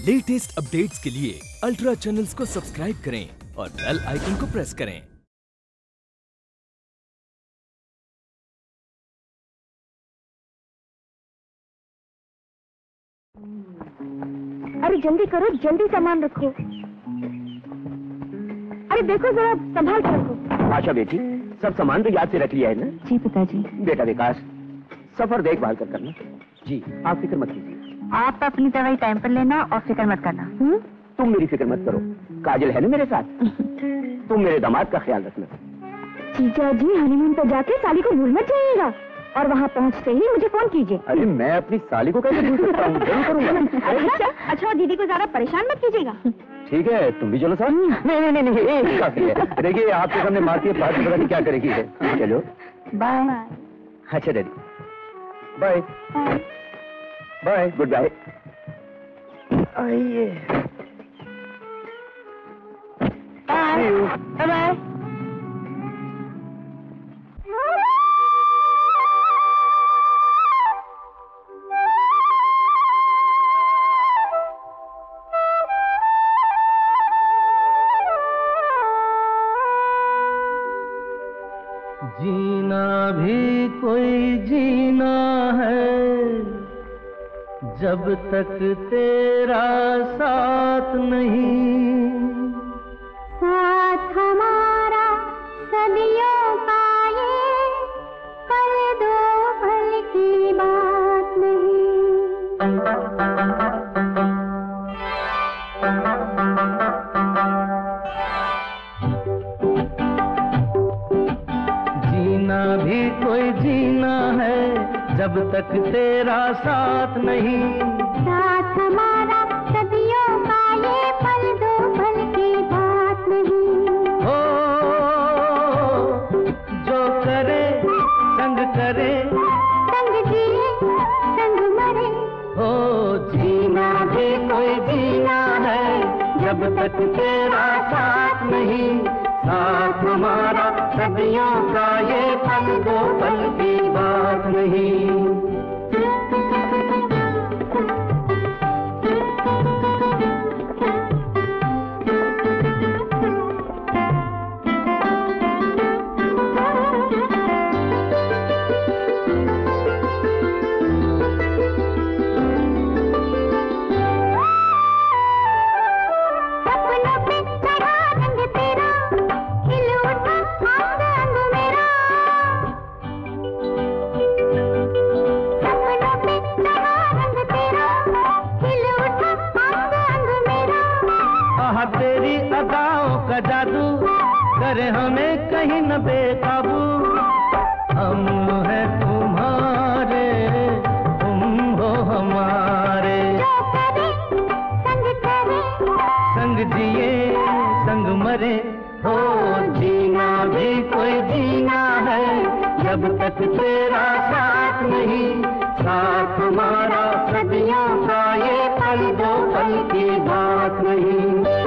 Latest updates के लिए ultra channels को सब्सक्राइब करें और बेल आइकन को प्रेस करें। अरे जल्दी करो, जल्दी सामान रखो। अरे देखो जरा, संभाल कर रखो। आशा बेटी, सब सामान तो याद से रख लिया है ना? जी पिताजी। बेटा विकास, सफर देखभाल कर करना। जी, आप फिक्र मत कीजिए। आप अपनी दवाई टाइम पर लेना और फिक्र मत करना। तुम मेरी फिक्र मत करो, काजल है ना मेरे साथ। तुम मेरे दामाद का ख्याल रखना। जीजा जी, हनीमून पर जाके साली को भूल मत जाइएगा और वहाँ पहुँचते ही मुझे फोन कीजिए। अरे मैं अपनी साली को कैसे भूल सकता हूँ? जरूर करूँगा। अच्छा, दीदी को ज्यादा परेशान मत कीजिएगा। ठीक है, तुम भी चलो साथ। नहीं, काफी है। देखिए, आपके सामने मारती है, बात पता नहीं क्या करेगी है। चलो बाय। अच्छा daddy, bye bye, goodbye. आइए, बाय बाय। जीना भी कोई जीना है जब तक तेरा साथ नहीं, साथ हमारा सदियों का ये पल दो पल की बात जीना भी कोई जीना है जब तक तेरा साथ नहीं, साथ हमारा सदियों का ये पल दो पल की बात नहीं। हो जो करे संग करे, संग जिए संग मरे, हो जीना भी कोई जीना है जब तक तेरा साथ नहीं, साथ हमारा सदियों का ये पल दो पल की बात नहीं। तेरी अदाओं का जादू करे हमें कहीं न बेकाबू, हम हैं तुम्हारे तुम हो हमारे, संग जिए संग मरे, हो जीना भी कोई जीना है जब तक तेरा साथ नहीं, साथ हमारा सदियों का ये पल दो पल की बात नहीं।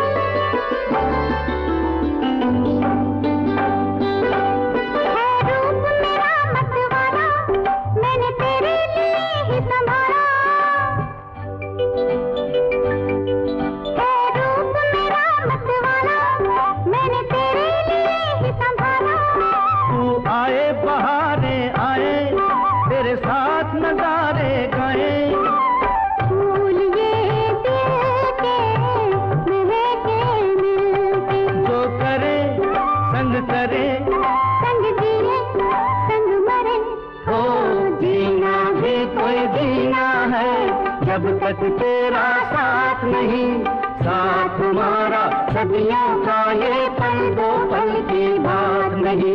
साथ नजारे गाए, फूल ये दिल के महके मिलके, जो करे संग जिए संग मरे, हो जीना भी कोई जीना है जब तक तेरा साथ नहीं, साथ हमारा सदियों का ये पल दो पल की बात नहीं।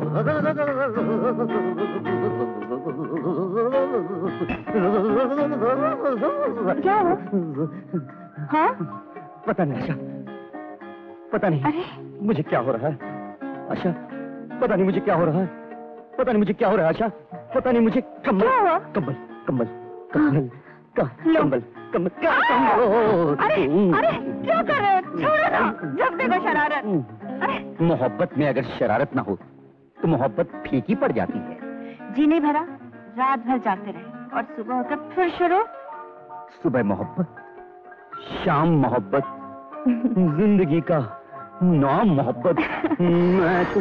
क्या हुआ? हाँ? पता नहीं आशा, पता नहीं। अरे मुझे क्या हो रहा है आशा, पता नहीं मुझे क्या हो रहा है, पता नहीं मुझे क्या हो रहा है आशा, पता नहीं मुझे। कम्बल क्या हुआ? कम्बल कम्बल कम्बल कम्बल कम्बल। अरे अरे क्या कर रहे हो? छोड़ो ना, जब देखो शरारत। अरे मोहब्बत में अगर शरारत ना हो तो मोहब्बत फीकी पड़ जाती है। जी नहीं भरा, रात भर जागते रहे और सुबह होकर फिर शुरू। सुबह मोहब्बत, शाम मोहब्बत, जिंदगी का नाम मोहब्बत। मैं तो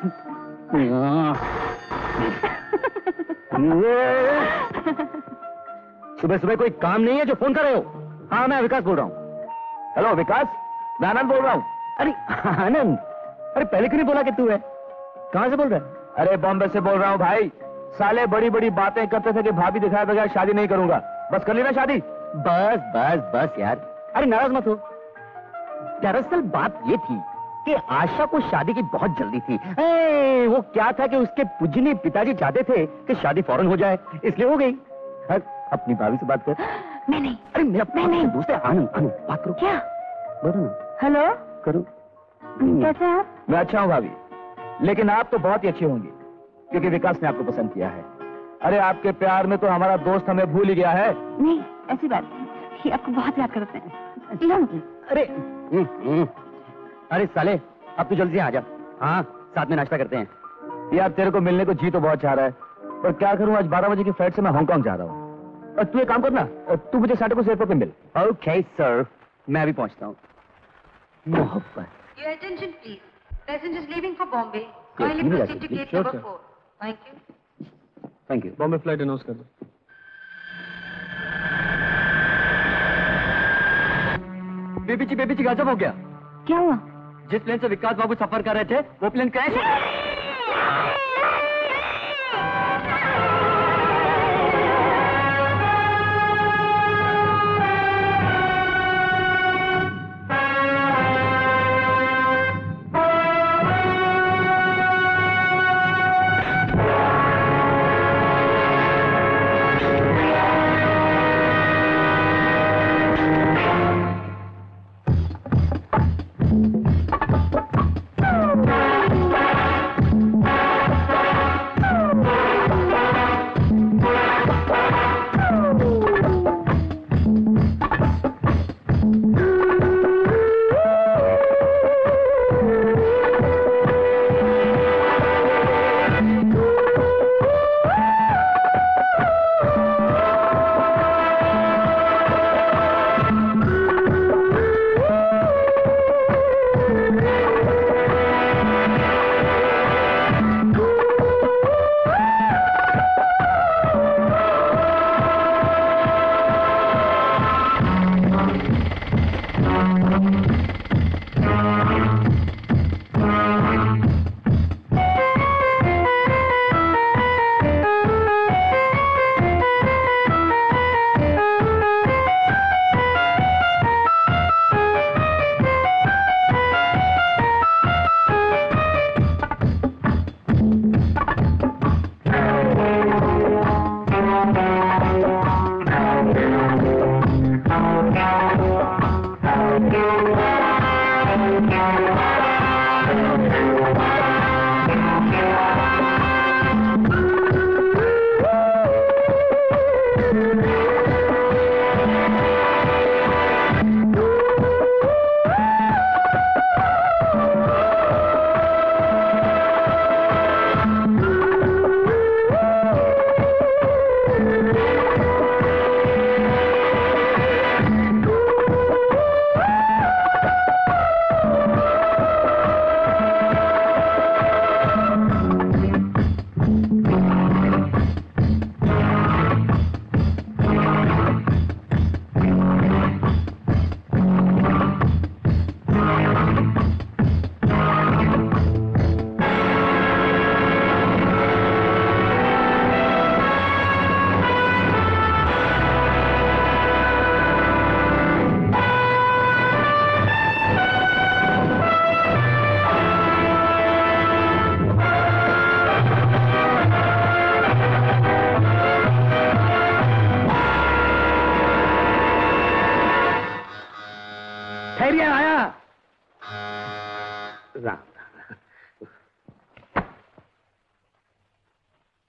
सुबह सुबह कोई काम नहीं है जो फोन कर रहे हो? हाँ मैं विकास बोल रहा हूँ। हेलो विकास, मैं आनंद बोल रहा हूँ। अरे आनंद, अरे पहले क्यों नहीं बोला कि तू है? कहाँ से बोल रहा है? अरे बॉम्बे से बोल रहा हूँ भाई। साले बड़ी बड़ी बातें करते थे कि भाभी दिखाए बगैर शादी नहीं करूंगा, बस कर लेना शादी। बस बस बस यार, अरे नाराज मत हो। दरअसल बात ये थी कि आशा को शादी की बहुत जल्दी थी। वो क्या था कि उसके पूजनीय पिताजी चाहते थे कि शादी फौरन हो जाए, इसलिए हो गई। अपनी भाभी से बात कर। मैं नहीं। अरे मेरा नहीं दोस्त है आनंद, आनंद बात करो। क्या? बोलो ना। हेलो, करो। कैसे हैं आप? मैं अच्छा हूँ भाभी, लेकिन आप तो बहुत ही अच्छी होंगी क्योंकि विकास ने आपको पसंद किया है। अरे आपके प्यार में तो हमारा दोस्त हमें भूल ही गया है। नहीं ऐसी बात नहीं, ये आपको बहुत याद करते हैं। अरे अरे साले, अब तो जल्दी आ जा। हाँ साथ में नाश्ता करते हैं। यार तेरे को मिलने को जी तो बहुत चाह रहा है, पर क्या करूं, आज 12 बजे की फ्लाइट से मैं हांगकांग जा रहा हूँ। और तू एक काम करना, तू मुझे साढ़े को एयरपोर्ट पे मिल। ओके सर, मैं अभी पहुंचता हूँ। मोहब्बत। Your attention please. Passengers leaving for Bombay. Yes, Kindly give me proceed that, to please. gate Sure, number sir. 4. Thank you. Thank you. Bombay flight announce कर दो। बेबी जी गजब हो गया। क्या हुआ? जिस प्लेन से विकास बाबू सफर कर रहे थे वो प्लेन क्रैश हो गया।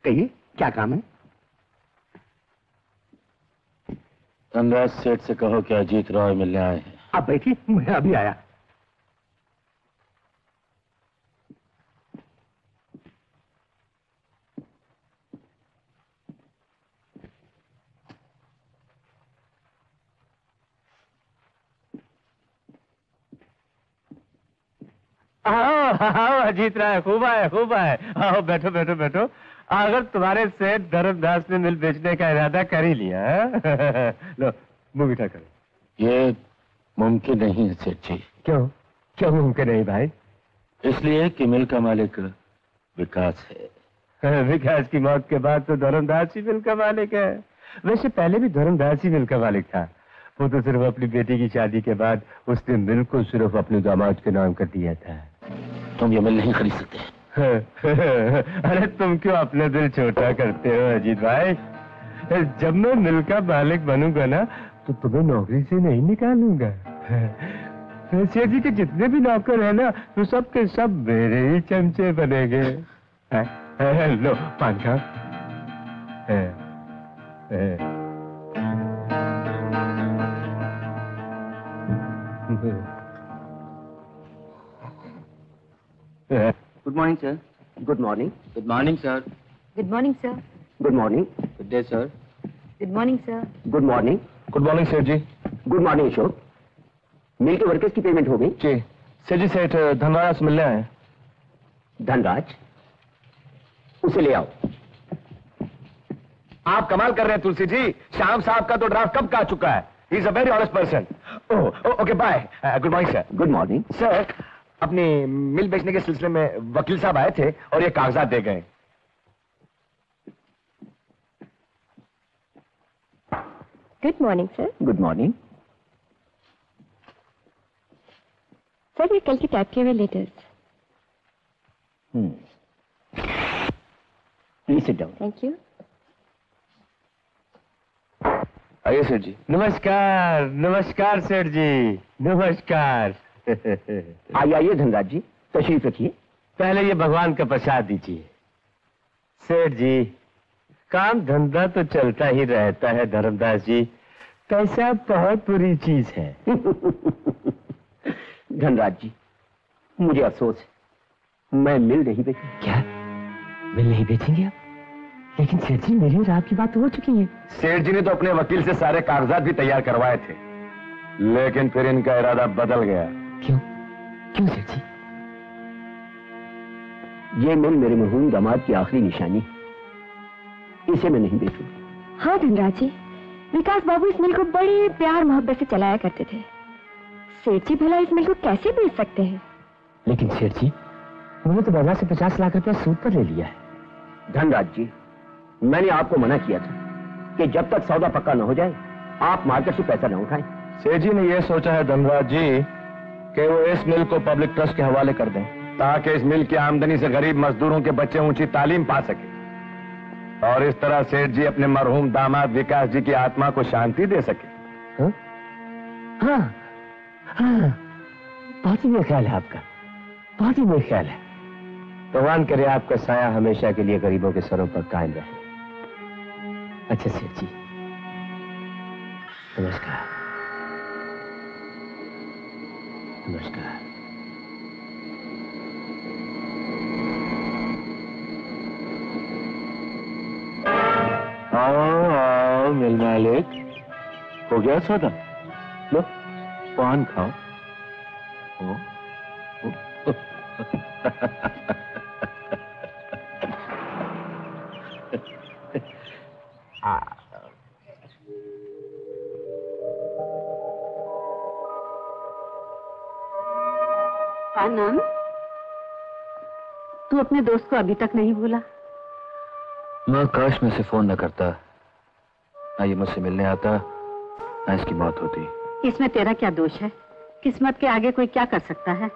कहिए क्या काम है? धनराज सेठ से कहो कि अजीत रॉय मिलने आए हैं। आप बैठिए, मैं अभी आया। आओ अजीत राय, खूब आए खूब आए। आओ बैठो बैठो बैठो। अगर तुम्हारे सेठ धर्मदास ने मिल बेचने का इरादा कर ही लिया है लो मुंह मीठा करो। ये मुमकिन नहीं है सेठ जी। क्यों क्यों मुमकिन नहीं भाई? इसलिए कि मिल का मालिक विकास है। विकास की मौत के बाद तो धर्मदास ही मिल का मालिक है। वैसे पहले भी धर्मदास ही मिल का मालिक था। वो तो सिर्फ अपनी बेटी की शादी के बाद उसने मिल को सिर्फ अपने दामाद के नाम कर दिया था। तुम ये मिल नहीं खरीद सकते। अरे तुम क्यों अपना दिल छोटा करते हो अजीत भाई? जब मैं मिल का मालिक बनूंगा ना तो तुम्हें नौकरी से नहीं निकालूंगा। सेठ जी के जितने भी नौकर हैं ना तो सब के सब मेरे ही चमचे बनेंगे। लो पान खाओ। Good morning sir. Good morning. Good morning sir. Good morning, sir. Good morning. Good day sir. Good morning, sir. Good morning. Good morning seth ji. Good morning Ashok. Mill के वर्कर्स की पेमेंट हो गई? जी सेठ जी, सेठ धनराज से मिलने आए। धनराज, उसे ले आओ। आप कमाल कर रहे हैं तुलसी जी। श्याम साहब का तो ड्राफ्ट कब का आ चुका है। He is a very honest person. Okay bye. Good morning sir. Good morning sir, अपनी मिल बेचने के सिलसिले में वकील साहब आए थे और ये कागजात दे गए। Good morning sir. Good morning sir, ये कल की टाइप किए हुए letters. Please sit down. Thank you. आइए सेठ जी। नमस्कार नमस्कार सेठ जी, नमस्कार। आइए आइए धनराज जी, तशरीफ रखिए। पहले ये भगवान का प्रसाद दीजिए। सेठ जी, काम धंधा तो चलता ही रहता है धर्मदास जी, पैसा बहुत बुरी चीज है। धनराज जी, मुझे अफसोस है, मैं मिल नहीं बेचूं। क्या मिल नहीं बेचेंगे आप? लेकिन सेठ जी, मेरी और आपकी बात हो चुकी है। सेठ जी ने तो अपने वकील से सारे कागजात भी तैयार करवाए थे, लेकिन फिर इनका इरादा बदल गया। क्यों क्यों सेठ जी? ये मिल मेरे मरहूम दामाद की आखिरी निशानी है, इसे मैं नहीं बेचूंगा। हाँ धनराज जी, विकास बाबू इस मिल को बड़े प्यार मोहब्बत से चलाया करते थे। सेठ जी भला इस मिल को कैसे बेच सकते हैं? लेकिन सेठ जी, उन्होंने तो बाजार से 50 लाख रुपया सूद पर ले लिया है। धनराज जी, मैंने आपको मना किया था कि जब तक सौदा पक्का न हो जाए आप मार्केट से पैसा न उठाएं। सेठ जी ने यह सोचा है धनराज जी कि वो इस मिल को पब्लिक ट्रस्ट के हवाले कर दें, ताकि इस मिल की आमदनी से गरीब मजदूरों के बच्चे ऊंची तालीम पा सके और इस तरह सेठ जी अपने मरहूम दामाद विकास जी की आत्मा को शांति दे सके। हाँ हाँ हाँ, बहुत ही नेक ख्याल है आपका, बहुत ही नेक ख्याल है। भगवान करे आपका साया हमेशा के लिए गरीबों के सरों पर कायम रहे। अच्छा सेठ जी, नमस्कार। नमस्कार। आओ मिल मालिक, हो गया सौदा? लो पान खाओ। का नाम? तू अपने दोस्त को अभी तक नहीं भूला? मैं काश में से फोन न करता, ना ये मुझसे मिलने आता, ना इसकी मौत होती। इसमें तेरा क्या दोष है? किस्मत के आगे कोई क्या कर सकता है?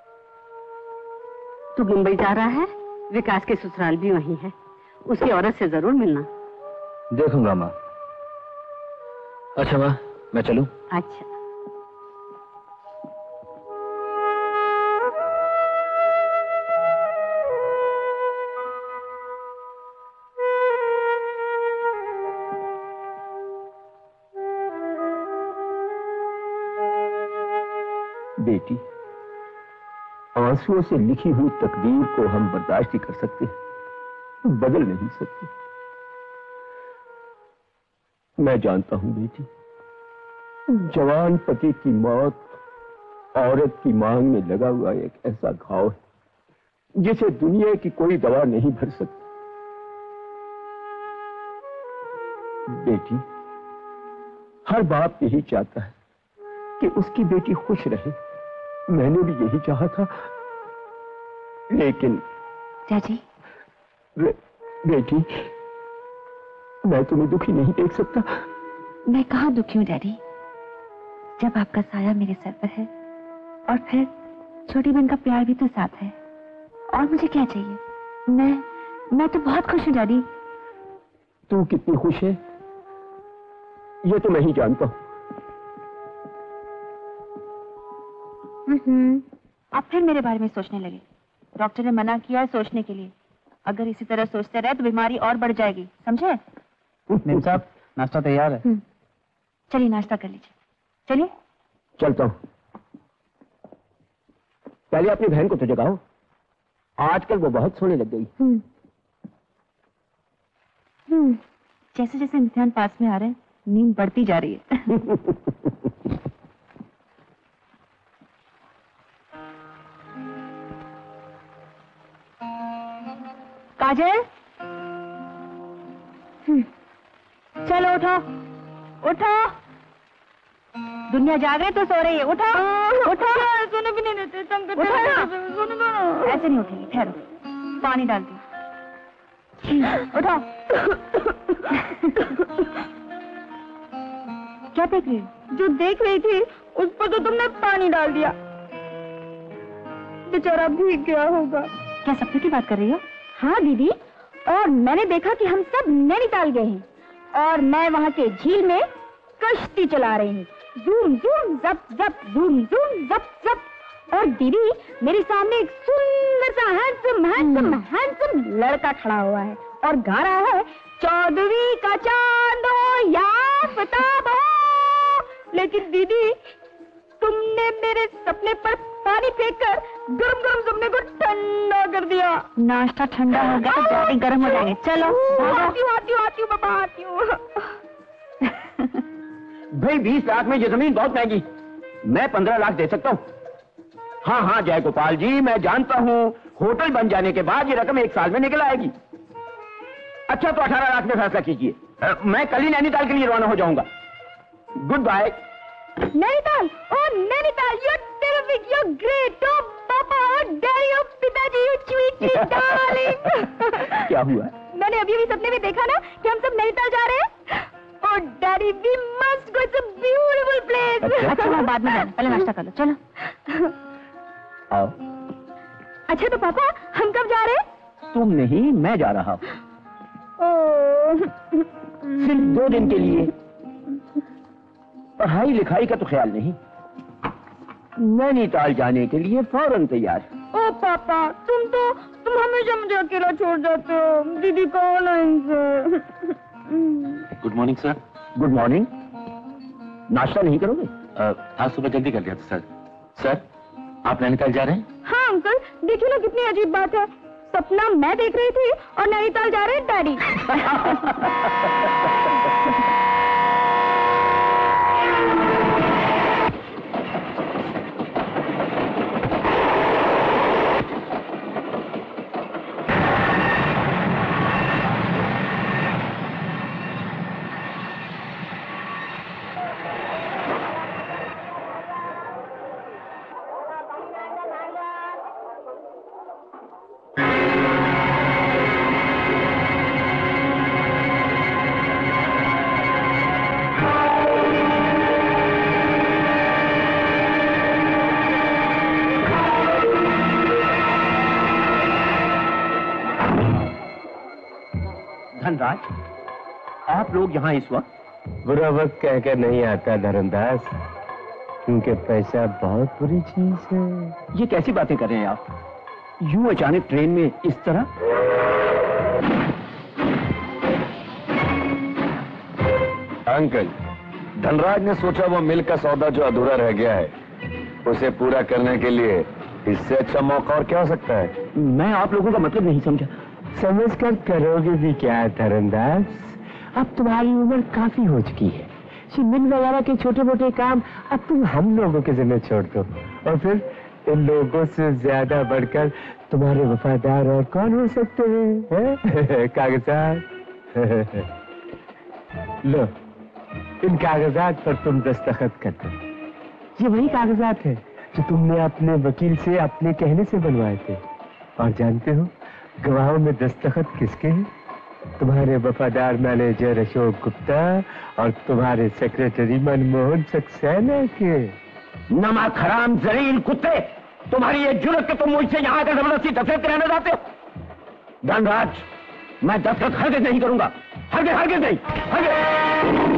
तू मुंबई जा रहा है, विकास के ससुराल भी वहीं है, उसकी औरत से जरूर मिलना। देखूंगा माँ। अच्छा माँ, मैं चलूं? अच्छा। बेटी, आंसुओं से लिखी हुई तकदीर को हम बर्दाश्त ही कर सकते हैं, बदल नहीं सकते। मैं जानता हूं बेटी, जवान पति की मौत औरत की मांग में लगा हुआ एक ऐसा घाव है जिसे दुनिया की कोई दवा नहीं भर सकती। बेटी, हर बाप यही चाहता है कि उसकी बेटी खुश रहे। मैंने भी यही चाहा था, लेकिन चाची, बेटी, मैं तुम्हें दुखी नहीं देख सकता। मैं कहाँ दुखी हूँ डैडी, जब आपका साया मेरे सर पर है और फिर छोटी बहन का प्यार भी तो साथ है, और मुझे क्या चाहिए। मैं तो बहुत खुश हूँ डैडी। तू कितनी खुश है ये तो मैं ही जानता हूँ। आप फिर मेरे बारे में सोचने लगे। डॉक्टर ने मना किया है सोचने के लिए। अगर इसी तरह सोचते रहे तो बीमारी और बढ़ जाएगी, समझे? मेम साहब, नाश्ता तैयार है। चलिए नाश्ता कर लीजिए। चलिए। चलता हूँ। पहले अपनी बहन को तो जगाओ, आजकल वो बहुत सोने लग गई। जैसे जैसे इम्तिहान पास में आ रहे हैं, नींद बढ़ती जा रही है। काजल, चलो उठो उठो, दुनिया जाग रही तो सो रही है। उठो उठो, सोने भी नहीं देते, उठो ना। ऐसे नहीं उठेगी, ठहरो, पानी डालती हूँ। उठो। क्या देख रही हो? जो देख रही थी उस पर तो तुमने पानी डाल दिया, बेचारा भीग गया होगा। क्या सपने की बात कर रही हो? हाँ दीदी, और मैंने देखा कि हम सब नैनीताल गए हैं और मैं वहाँ के झील में कश्ती चला रही हूँ। जूम जूम जप जप, जूम जूम जप जप। और दीदी, मेरे सामने एक सुंदर सा हैंडसम लड़का खड़ा हुआ है और गा रहा है, 14वीं का चांद हो या आफताब हो। लेकिन दीदी, तुमने मेरे सपने पर पानी फेंककर गरम गरम सपने को ठंडा कर दिया। नाश्ता ठंडा हो गया तो डैडी गरम हो जाएंगे। चलो आती हूँ बाबा, आती हूँ। भाई 20 लाख में ये जमीन बहुत महंगी, मैं 15 लाख दे सकता हूँ। हाँ जय गोपाल जी, मैं जानता हूँ होटल बन जाने के बाद ये रकम 1 साल में निकल आएगी। अच्छा तो 18 लाख में फैसला कीजिए, मैं कल ही नैनीताल के लिए रवाना हो जाऊंगा। Goodbye. Nainital, oh Nainital, you're terrific, you're great, oh पापा, oh daddy, oh पिताजी, you sweet darling। क्या हुआ? मैंने अभी सपने में देखा ना कि हम सब नैनीताल जा रहे हैं। Oh daddy, we must go, it's a beautiful place। अच्छा बाद में जाना, पहले नाश्ता कर लो। चलो आओ। अच्छा तो पापा, हम कब जा रहे हैं? तुम नहीं, मैं जा रहा हूँ। सिर्फ 2 दिन के लिए। पढ़ाई लिखाई का तो ख्याल नहीं, नैनीताल जाने के लिए फौरन तैयार। ओ पापा, तुम हमेशा मुझे अकेला छोड़ जाते हो। दीदी कौन है इनसे? Good morning sir. Good morning. नाश्ता नहीं करोगे? आज सुबह जल्दी कर लिया था सर। सर, आप नैनीताल जा रहे हैं? हाँ अंकल, देखिए ना कितनी अजीब बात है, सपना मैं देख रही थी और नैनीताल जा रहे हैं डैडी। धनराज, आप लोग यहाँ इस वक्त? बुरा वक्त कहकर नहीं आता धरमदास, क्योंकि पैसा बहुत बुरी चीज है। ये कैसी बातें कर रहे हैं आप? यूं अचानक ट्रेन में इस तरह? अंकल, धनराज ने सोचा वो मिल का सौदा जो अधूरा रह गया है उसे पूरा करने के लिए इससे अच्छा मौका और क्या हो सकता है? मैं आप लोगों का मतलब नहीं समझा। समझ कर करोगे भी क्या धर्मदास? अब तुम्हारी उम्र काफी हो चुकी है। मिल वगैरह के छोटे मोटे काम अब तुम हम लोगों के जिम्मे छोड़ दो। और फिर इन लोगों से ज्यादा बढ़कर तुम्हारे वफादार और कौन हो सकते हैं? कागजात लो, इन कागजात पर तुम दस्तखत कर दो। ये वही कागजात है जो तुमने अपने वकील से अपने कहने से बनवाए थे। और जानते हो गवाहों में दस्तखत किसके हैं? तुम्हारे वफादार मैनेजर अशोक गुप्ता और तुम्हारे सेक्रेटरी मनमोहन सक्सेना के। नमक हराम जलील कुत्ते, तुम्हारी ये जुर्रत कि तुम मुझसे यहाँ आकर जबरदस्ती दस्तखत रहने जाते हो? धनराज, मैं दस्तखत हरगिज़ नहीं करूंगा, हरगिज़ नहीं, हरगिज़।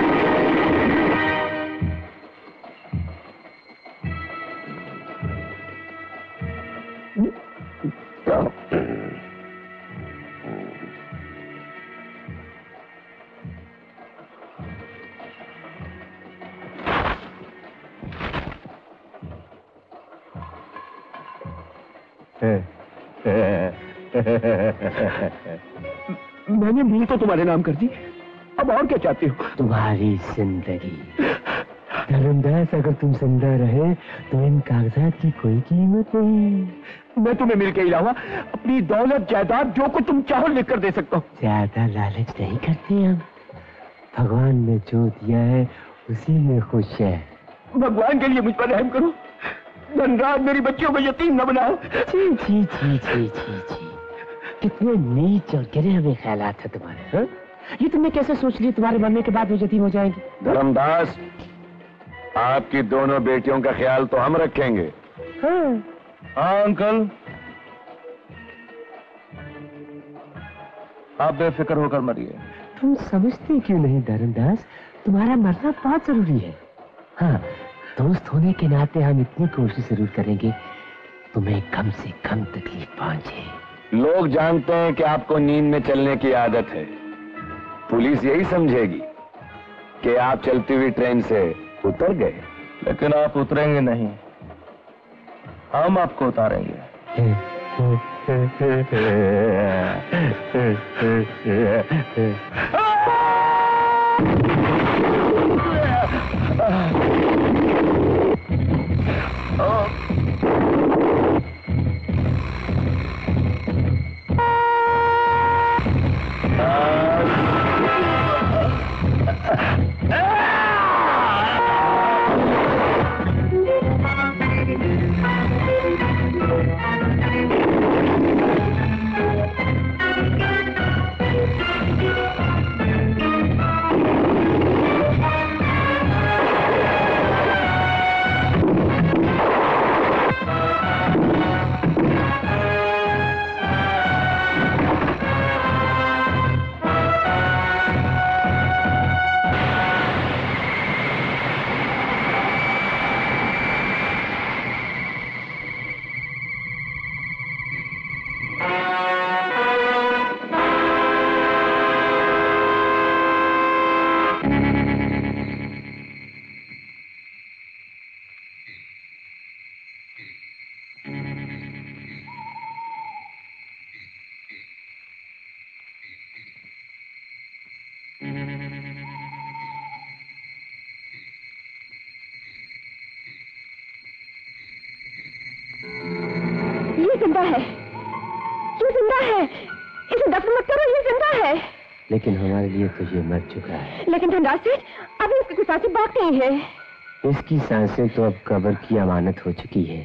मैंने मिल तो तुम्हारे नाम कर दी, अब और क्या चाहती हो? तुम्हारी जिंदगी। धर्मदास, अगर तुम जिंदा रहे तो इन कागजात की कोई कीमत नहीं। मैं तुम्हें मिल के अलावा अपनी दौलत जायदाद जो कुछ तुम चाहो लिख कर दे सकता हूँ। ज्यादा लालच नहीं करते हम। भगवान ने जो दिया है उसी में खुश है। भगवान के लिए मुझ पर रहम करो। धनराज, मेरी बच्चियों को यतीम न बनाओ। छी छी छी छी छी छी, कितने नीच और गिरे हुए ख्यालात है तुम्हारे। ये तुमने कैसे सोच लिया तुम्हारे मरने के बाद वो यतीम हो जाएंगे? धर्मदास, आपकी दोनों बेटियों का ख्याल तो हम रखेंगे। हाँ अंकल, आप बेफिक्र होकर मरिए। तुम समझते क्यों नहीं धर्मदास, तुम्हारा मरना बहुत जरूरी है। हाँ, दोस्त होने के नाते हम इतनी कोशिश जरूर करेंगे तुम्हें कम से कम तकलीफ पहुंचे। लोग जानते हैं कि आपको नींद में चलने की आदत है। पुलिस यही समझेगी कि आप चलती हुई ट्रेन से उतर गए। लेकिन आप उतरेंगे नहीं, हम आपको उतारेंगे। लेकिन हमारे लिए तो ये मर चुका है। लेकिन धनराज सेठ, अभी इसकी कुछ सांसें बाकी नहीं है। इसकी सांसें तो अब कब्र की अमानत हो चुकी है,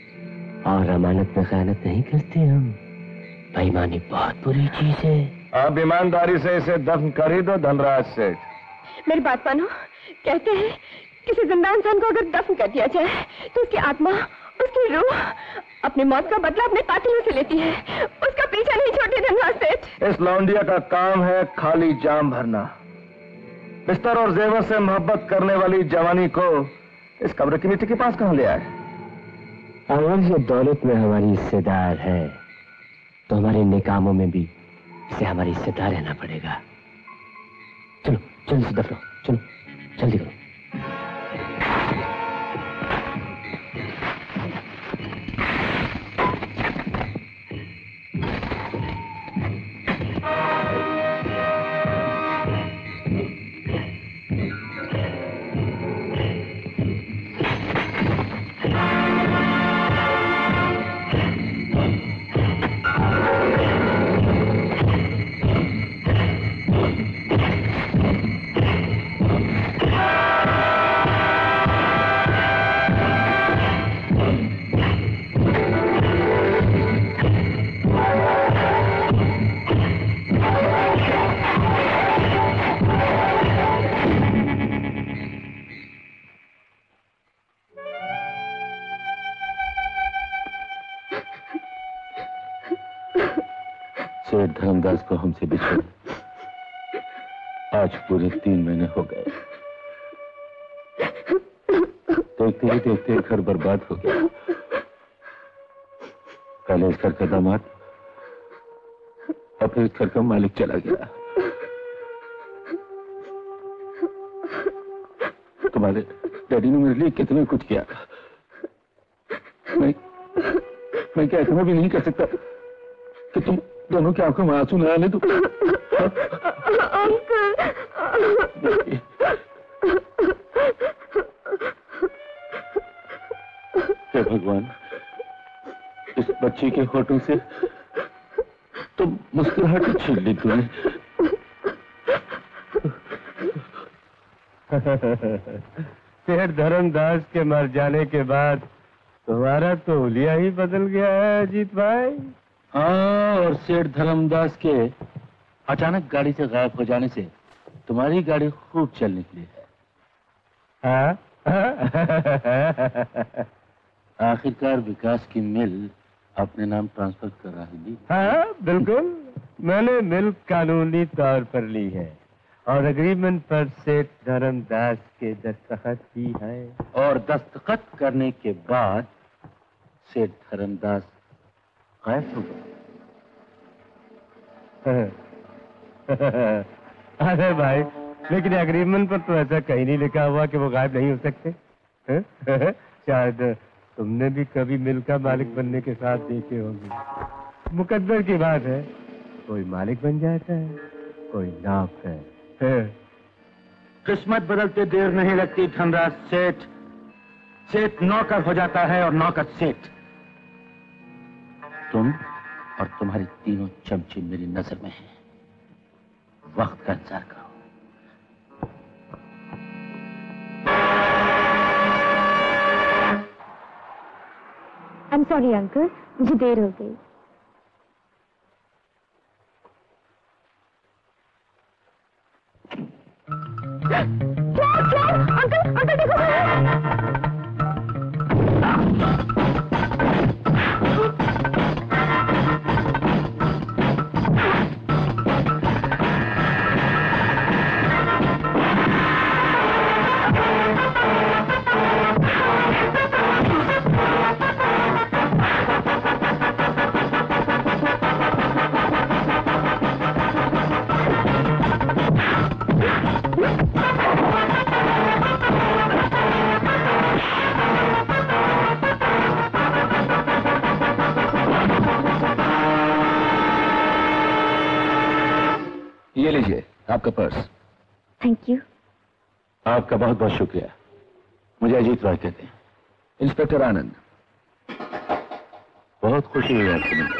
और अमानत में खयानत नहीं करते हम। बेईमानी बहुत बुरी चीज है। आप ईमानदारी से इसे दफन कर ही दो धनराज सेठ। मेरी बात मानो, कहते हैं किसी जिंदा इंसान को अगर दफन कर दिया जाए तो उसकी आत्मा, उसकी रूह अपनी मौत का बदला अपने कातिलों से लेती है। उसका पीछा नहीं छोड़ती धनराज सेठ। इस लौंडिया का काम है खाली जाम भरना। बिस्तर और जेवर से मोहब्बत करने वाली जवानी को इस कब्र की मिट्टी के पास कहां ले आए? अगर ये दौलत में हमारी हिस्सेदार है तो हमारे निकामों में भी इसे हमारी हिस्सेदार रहना पड़ेगा। चलो जल्दी से दफनाओ, चलो जल्दी करो। सेठ धर्मदास को हमसे बिछड़े आज पूरे 3 महीने हो गए। देखते ही देखते घर बर्बाद हो गया। पहले इस घर का दामाद और फिर इस घर का मालिक चला गया। तुम्हारे डैडी ने मेरे लिए कितना कुछ किया। मैं क्या इतना भी नहीं कर सकता कि तुम दोनों की आंखों में आंसू न आने दो। हे भगवान, इस बच्ची के होठों से तुम मुस्कुराहट छीन ली तूने। सेठ धर्मदास के मर जाने के बाद तुम्हारा तो हुलिया ही बदल गया है अजीत भाई। हाँ, और सेठ धर्मदास के अचानक गाड़ी से गायब हो जाने से तुम्हारी गाड़ी खूब चल निकली है। हाँ? आखिरकार विकास की मिल अपने नाम ट्रांसफर करा ली। हाँ बिल्कुल, मैंने मिल कानूनी तौर पर ली है और एग्रीमेंट पर सेठ धर्मदास के दस्तखत भी है। और दस्तखत करने के बाद सेठ धर्मदास गायब हो गए। अरे भाई, लेकिन एग्रीमेंट पर तो ऐसा कहीं नहीं लिखा हुआ कि वो गायब नहीं हो सकते। शायद तुमने भी कभी मिल का मालिक बनने के साथ देखे होंगे। मुकद्दर की बात है, कोई मालिक बन जाता है, कोई नाप है। किस्मत बदलते देर नहीं लगती धनराज। सेठ नौकर हो जाता है और नौकर सेठ। तुम और तुम्हारी तीनों चमचे मेरी नजर में हैं। वक्त का इंतजार करो। आई एम सॉरी अंकल, मुझे देर हो गई। अंकल देखो। ये लीजिए आपका पर्स। Thank you. आपका बहुत बहुत शुक्रिया। मुझे अजीत रॉय कहते हैं। इंस्पेक्टर आनंद। बहुत खुशी हुई आपसे मिलकर।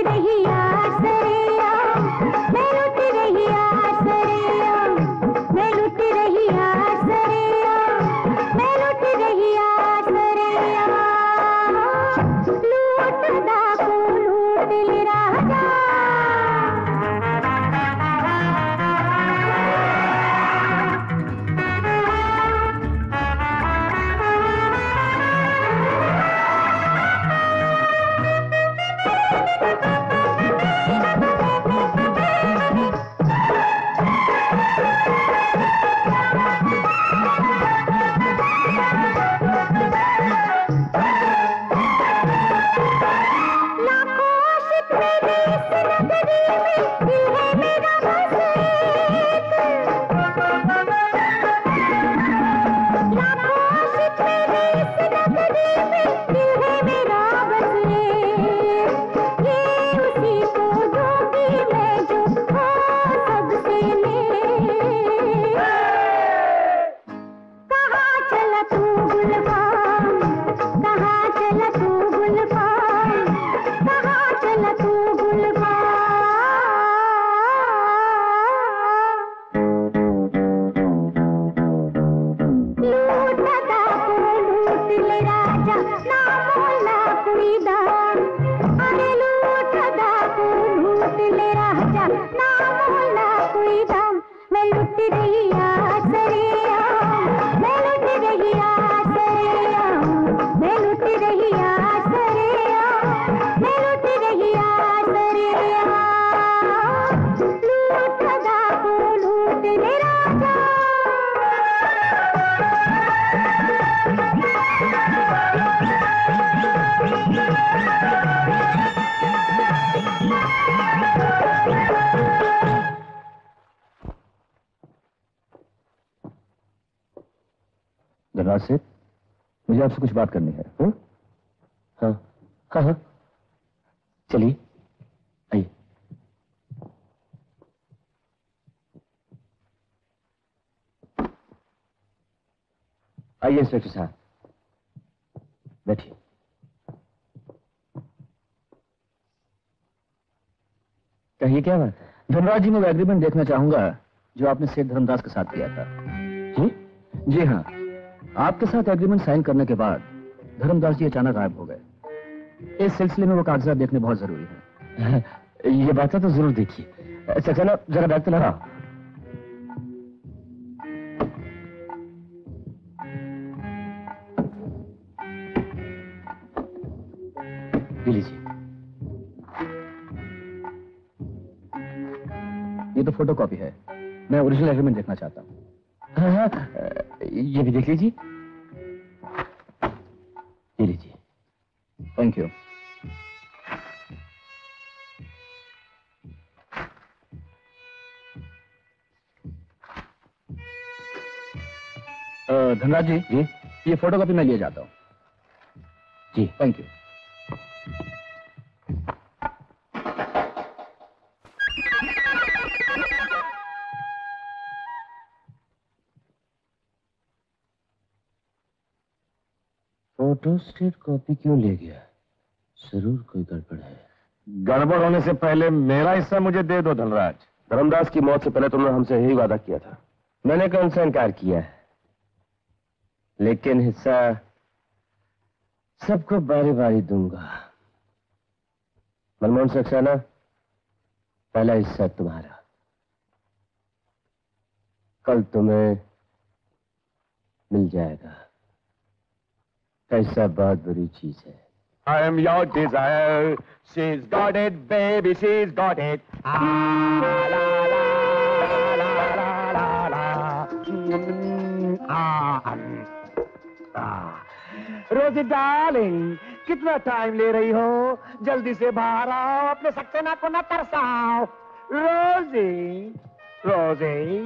रही आसरिया, मैं लुट रही आसरिया, मैं लुट रही आसरिया, मैं लुट रही आसरिया। लूट डाकू लूट ले राजा, धनराज से मुझे आपसे कुछ बात करनी है। हाँ हाँ हाँ, चलिए आइए। आइए इंस्पेक्टर साहब, बैठिए। कहिए क्या बात है? धनराज जी, मैं वो एग्रीमेंट देखना चाहूंगा जो आपने सेठ धर्मदास के साथ किया था। जी हाँ, आपके साथ एग्रीमेंट साइन करने के बाद धर्मदास जी अचानक गायब हो गए। इस सिलसिले में वो कागजात देखने बहुत जरूरी है। ये बात तो जरूर देखिए। अच्छा चलो जरा बैग तो लगा। लीजिए, ये तो फोटो कॉपी है, मैं ओरिजिनल एग्रीमेंट देखना चाहता हूँ। हाँ हाँ, ये भी देख लीजिए। ये लीजिए। Thank you. धनराज जी, ये फोटो कॉपी मैं लिए जाता हूँ। जी thank you. Photostat copy क्यों ले गया? जरूर कोई गड़बड़ है। गड़बड़ होने से पहले मेरा हिस्सा मुझे दे दो धनराज। धर्मदास की मौत से पहले तुमने हमसे यही वादा किया था। मैंने कौन सा इनकार किया है, लेकिन हिस्सा सबको बारी बारी दूंगा। मनमोहन सक्सेना, पहला हिस्सा तुम्हारा। कल तुम्हें मिल जाएगा। पैसा बहुत बुरी चीज है। I am your desire. She's got it, baby, she's got it. Ah, la, la, la, la, la, la. Rosie darling, कितना टाइम ले रही हो? जल्दी से बाहर आओ, अपने सक्सेना को न तरसाओ। रोजी, रोजी,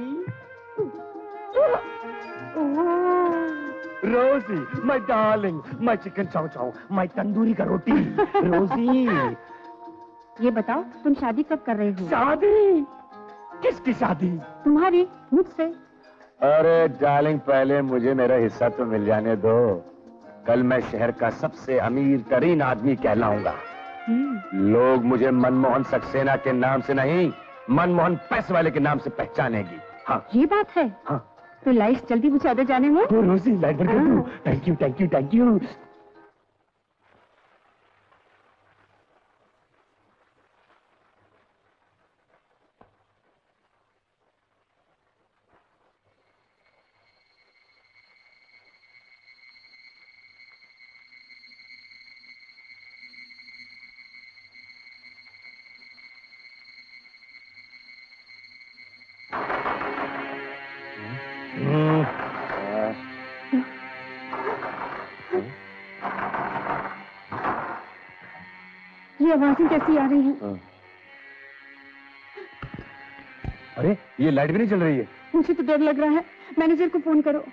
रोजी, my darling, my chicken chow chow, my tandoori का रोटी। रोजी, ये बताओ तुम शादी कब कर रही हो? शादी? किसकी शादी? तुम्हारी, मुझसे। अरे डार्लिंग, पहले मुझे मेरा हिस्सा तो मिल जाने दो। कल मैं शहर का सबसे अमीर तरीन आदमी कहलाऊंगा। लोग मुझे मनमोहन सक्सेना के नाम से नहीं, मनमोहन पैसे वाले के नाम से पहचानेगी। हाँ, ये बात है। हाँ। तो लाइट जल्दी बुझा दे जाने में। रोजी लाइट बंद कर दो। Thank you thank you thank you. ये आवाजें कैसी आ रही हैं? अरे ये लाइट भी नहीं चल रही है। मुझे तो डर लग रहा है। मैनेजर को फोन करो।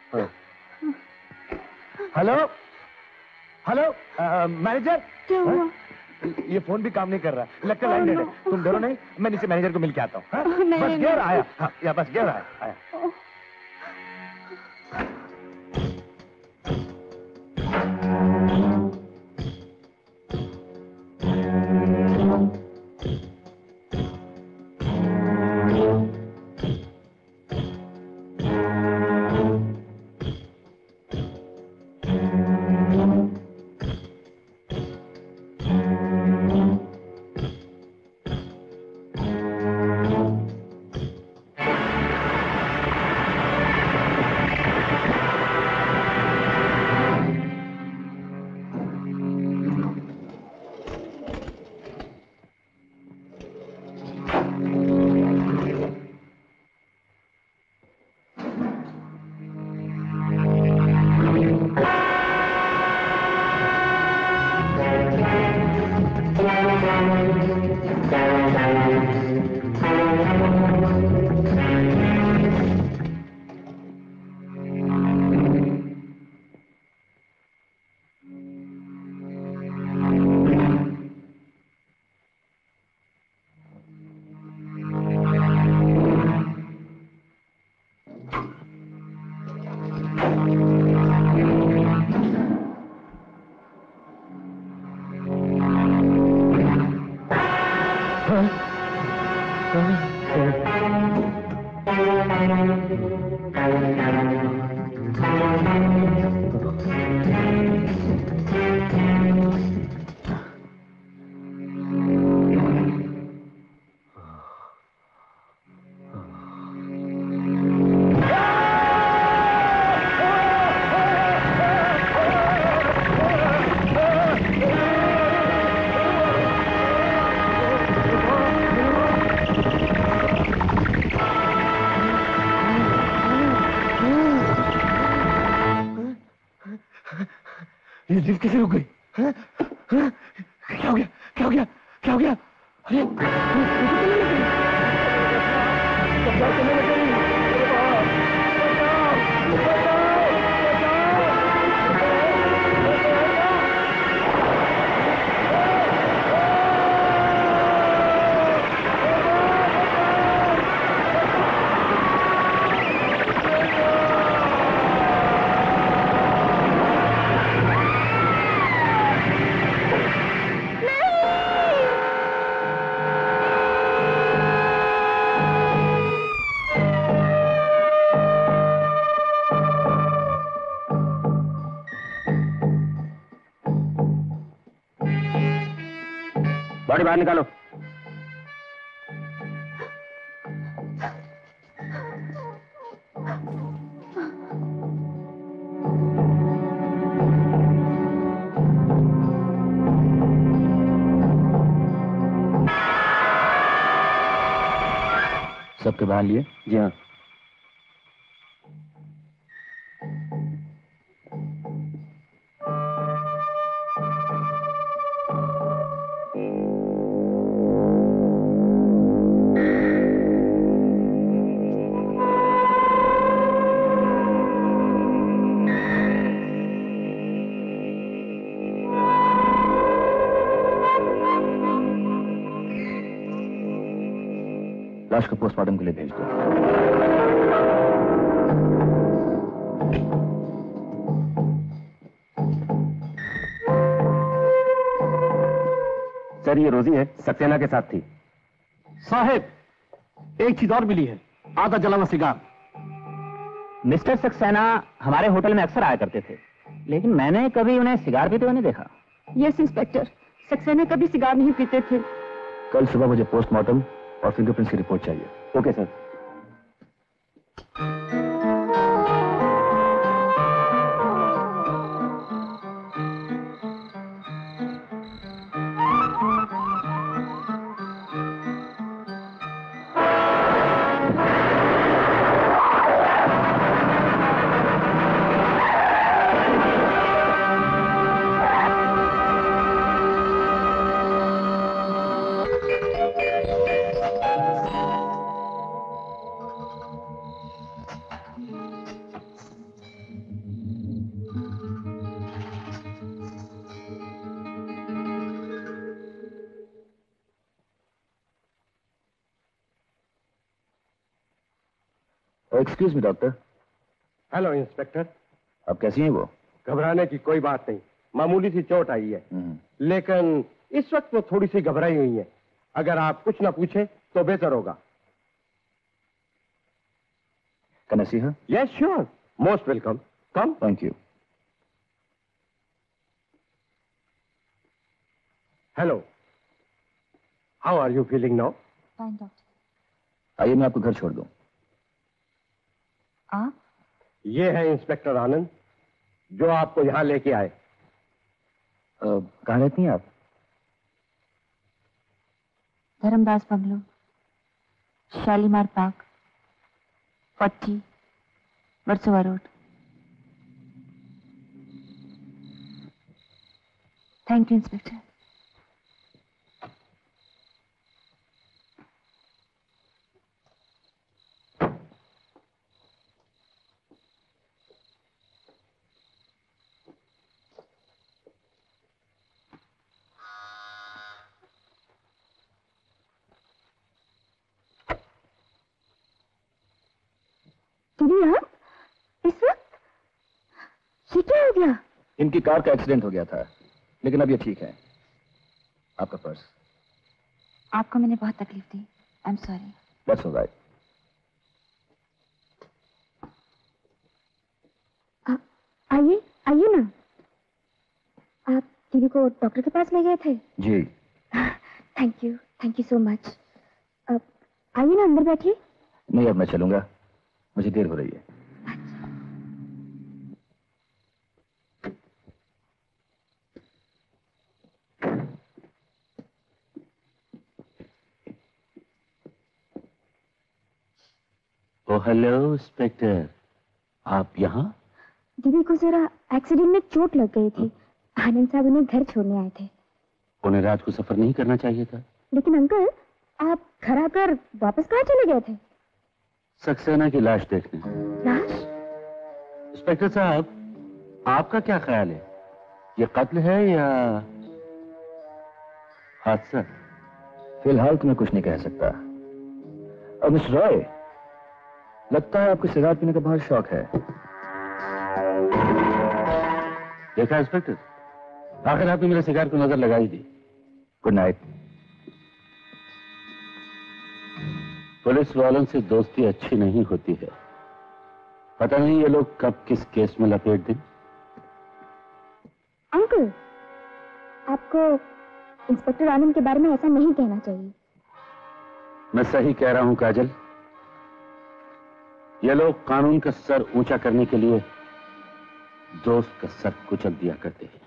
Hello hello manager. क्या हुआ? ये फोन भी काम नहीं कर रहा, लगता है लाइन डेड है। तुम डरो नहीं, मैं नीचे मैनेजर को मिल के आता हूँ। नहीं, बस गियर आया। हाँ, या बस गियर आया। ये लिफ्ट कैसे रुक गई? क्या हो गया? क्या हो गया? क्या हो गया? अरे बॉडी बाहर निकालो। सबके बाहर लिए? जी हाँ। लाश को पोस्टमार्टम के लिए भेज दो। सर ये रोजी है, सक्सेना के साथ थी। साहब, एक चीज और मिली है, आधा जला हुआ सिगार। मिस्टर सक्सेना हमारे होटल में अक्सर आया करते थे, लेकिन मैंने कभी उन्हें सिगार पीते हुए नहीं देखा। यस इंस्पेक्टर, सक्सेना कभी सिगार नहीं पीते थे। कल सुबह मुझे पोस्टमार्टम और फिंगरप्रिंट्स की रिपोर्ट चाहिए। Okay sir. Excuse me doctor. Hello inspector. आप कैसी हैं? वो घबराने की कोई बात नहीं, मामूली सी चोट आई है, लेकिन इस वक्त वो थोड़ी सी घबराई हुई है। अगर आप कुछ ना पूछे तो बेहतर होगा। Can I see her? Yes sure, most welcome, come. Thank you. Hello, how are you feeling now? Fine doctor. आइए मैं आपको घर छोड़ दूं। आप? ये है इंस्पेक्टर आनंद, जो आपको यहां लेके आए। कहाँ रहती हैं आप? Dharamdas bungalow, Shalimar park, 40 Versova road. Thank you inspector. आप इस वक्त? ये क्या हो गया? इनकी कार का एक्सीडेंट हो गया था, लेकिन अब ये ठीक है। आपका पर्स। आपको मैंने बहुत तकलीफ दी, I am sorry. That's alright. आइए आइए ना। आप दीदी को डॉक्टर के पास ले गए थे? जी। Thank you so much. अब आइए ना, अंदर बैठिए। नहीं, अब मैं चलूंगा, मुझे देर हो रही है। ओ हेलो इंस्पेक्टर, आप यहाँ? दीदी को जरा एक्सीडेंट में चोट लग गई थी, आनंद साहब उन्हें घर छोड़ने आए थे। उन्हें रात को सफर नहीं करना चाहिए था। लेकिन अंकल, आप घर आकर वापस कहाँ चले गए थे? सक्सेना की लाश देखने। लाश? इंस्पेक्टर साहब, आपका क्या ख्याल है, ये कत्ल है या हादसा? फिलहाल तो मैं कुछ नहीं कह सकता। और मिस्टर रॉय, लगता है आपको सिगारेट पीने का बहुत शौक है। देखा इंस्पेक्टर, आखिर आपने मेरे सिगार को नजर लगाई दी। Good night. पुलिस वालों से दोस्ती अच्छी नहीं होती है, पता नहीं ये लोग कब किस केस में लपेट दें। अंकल, आपको इंस्पेक्टर आनंद के बारे में ऐसा नहीं कहना चाहिए। मैं सही कह रहा हूं काजल, ये लोग कानून का सर ऊंचा करने के लिए दोस्त का सर कुचल दिया करते हैं।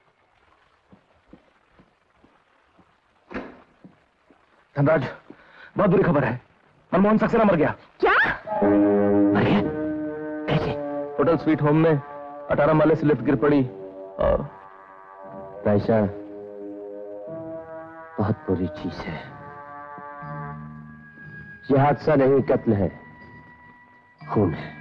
धनराज, बहुत बुरी खबर है, मनमोहन सक्सेना मर गया। क्या? मर गया? कैसे? होटल स्वीट होम में 18 माले से लिफ्ट गिर पड़ी और पैसा बहुत बुरी चीज है। यह हादसा नहीं, कत्ल है, खून है।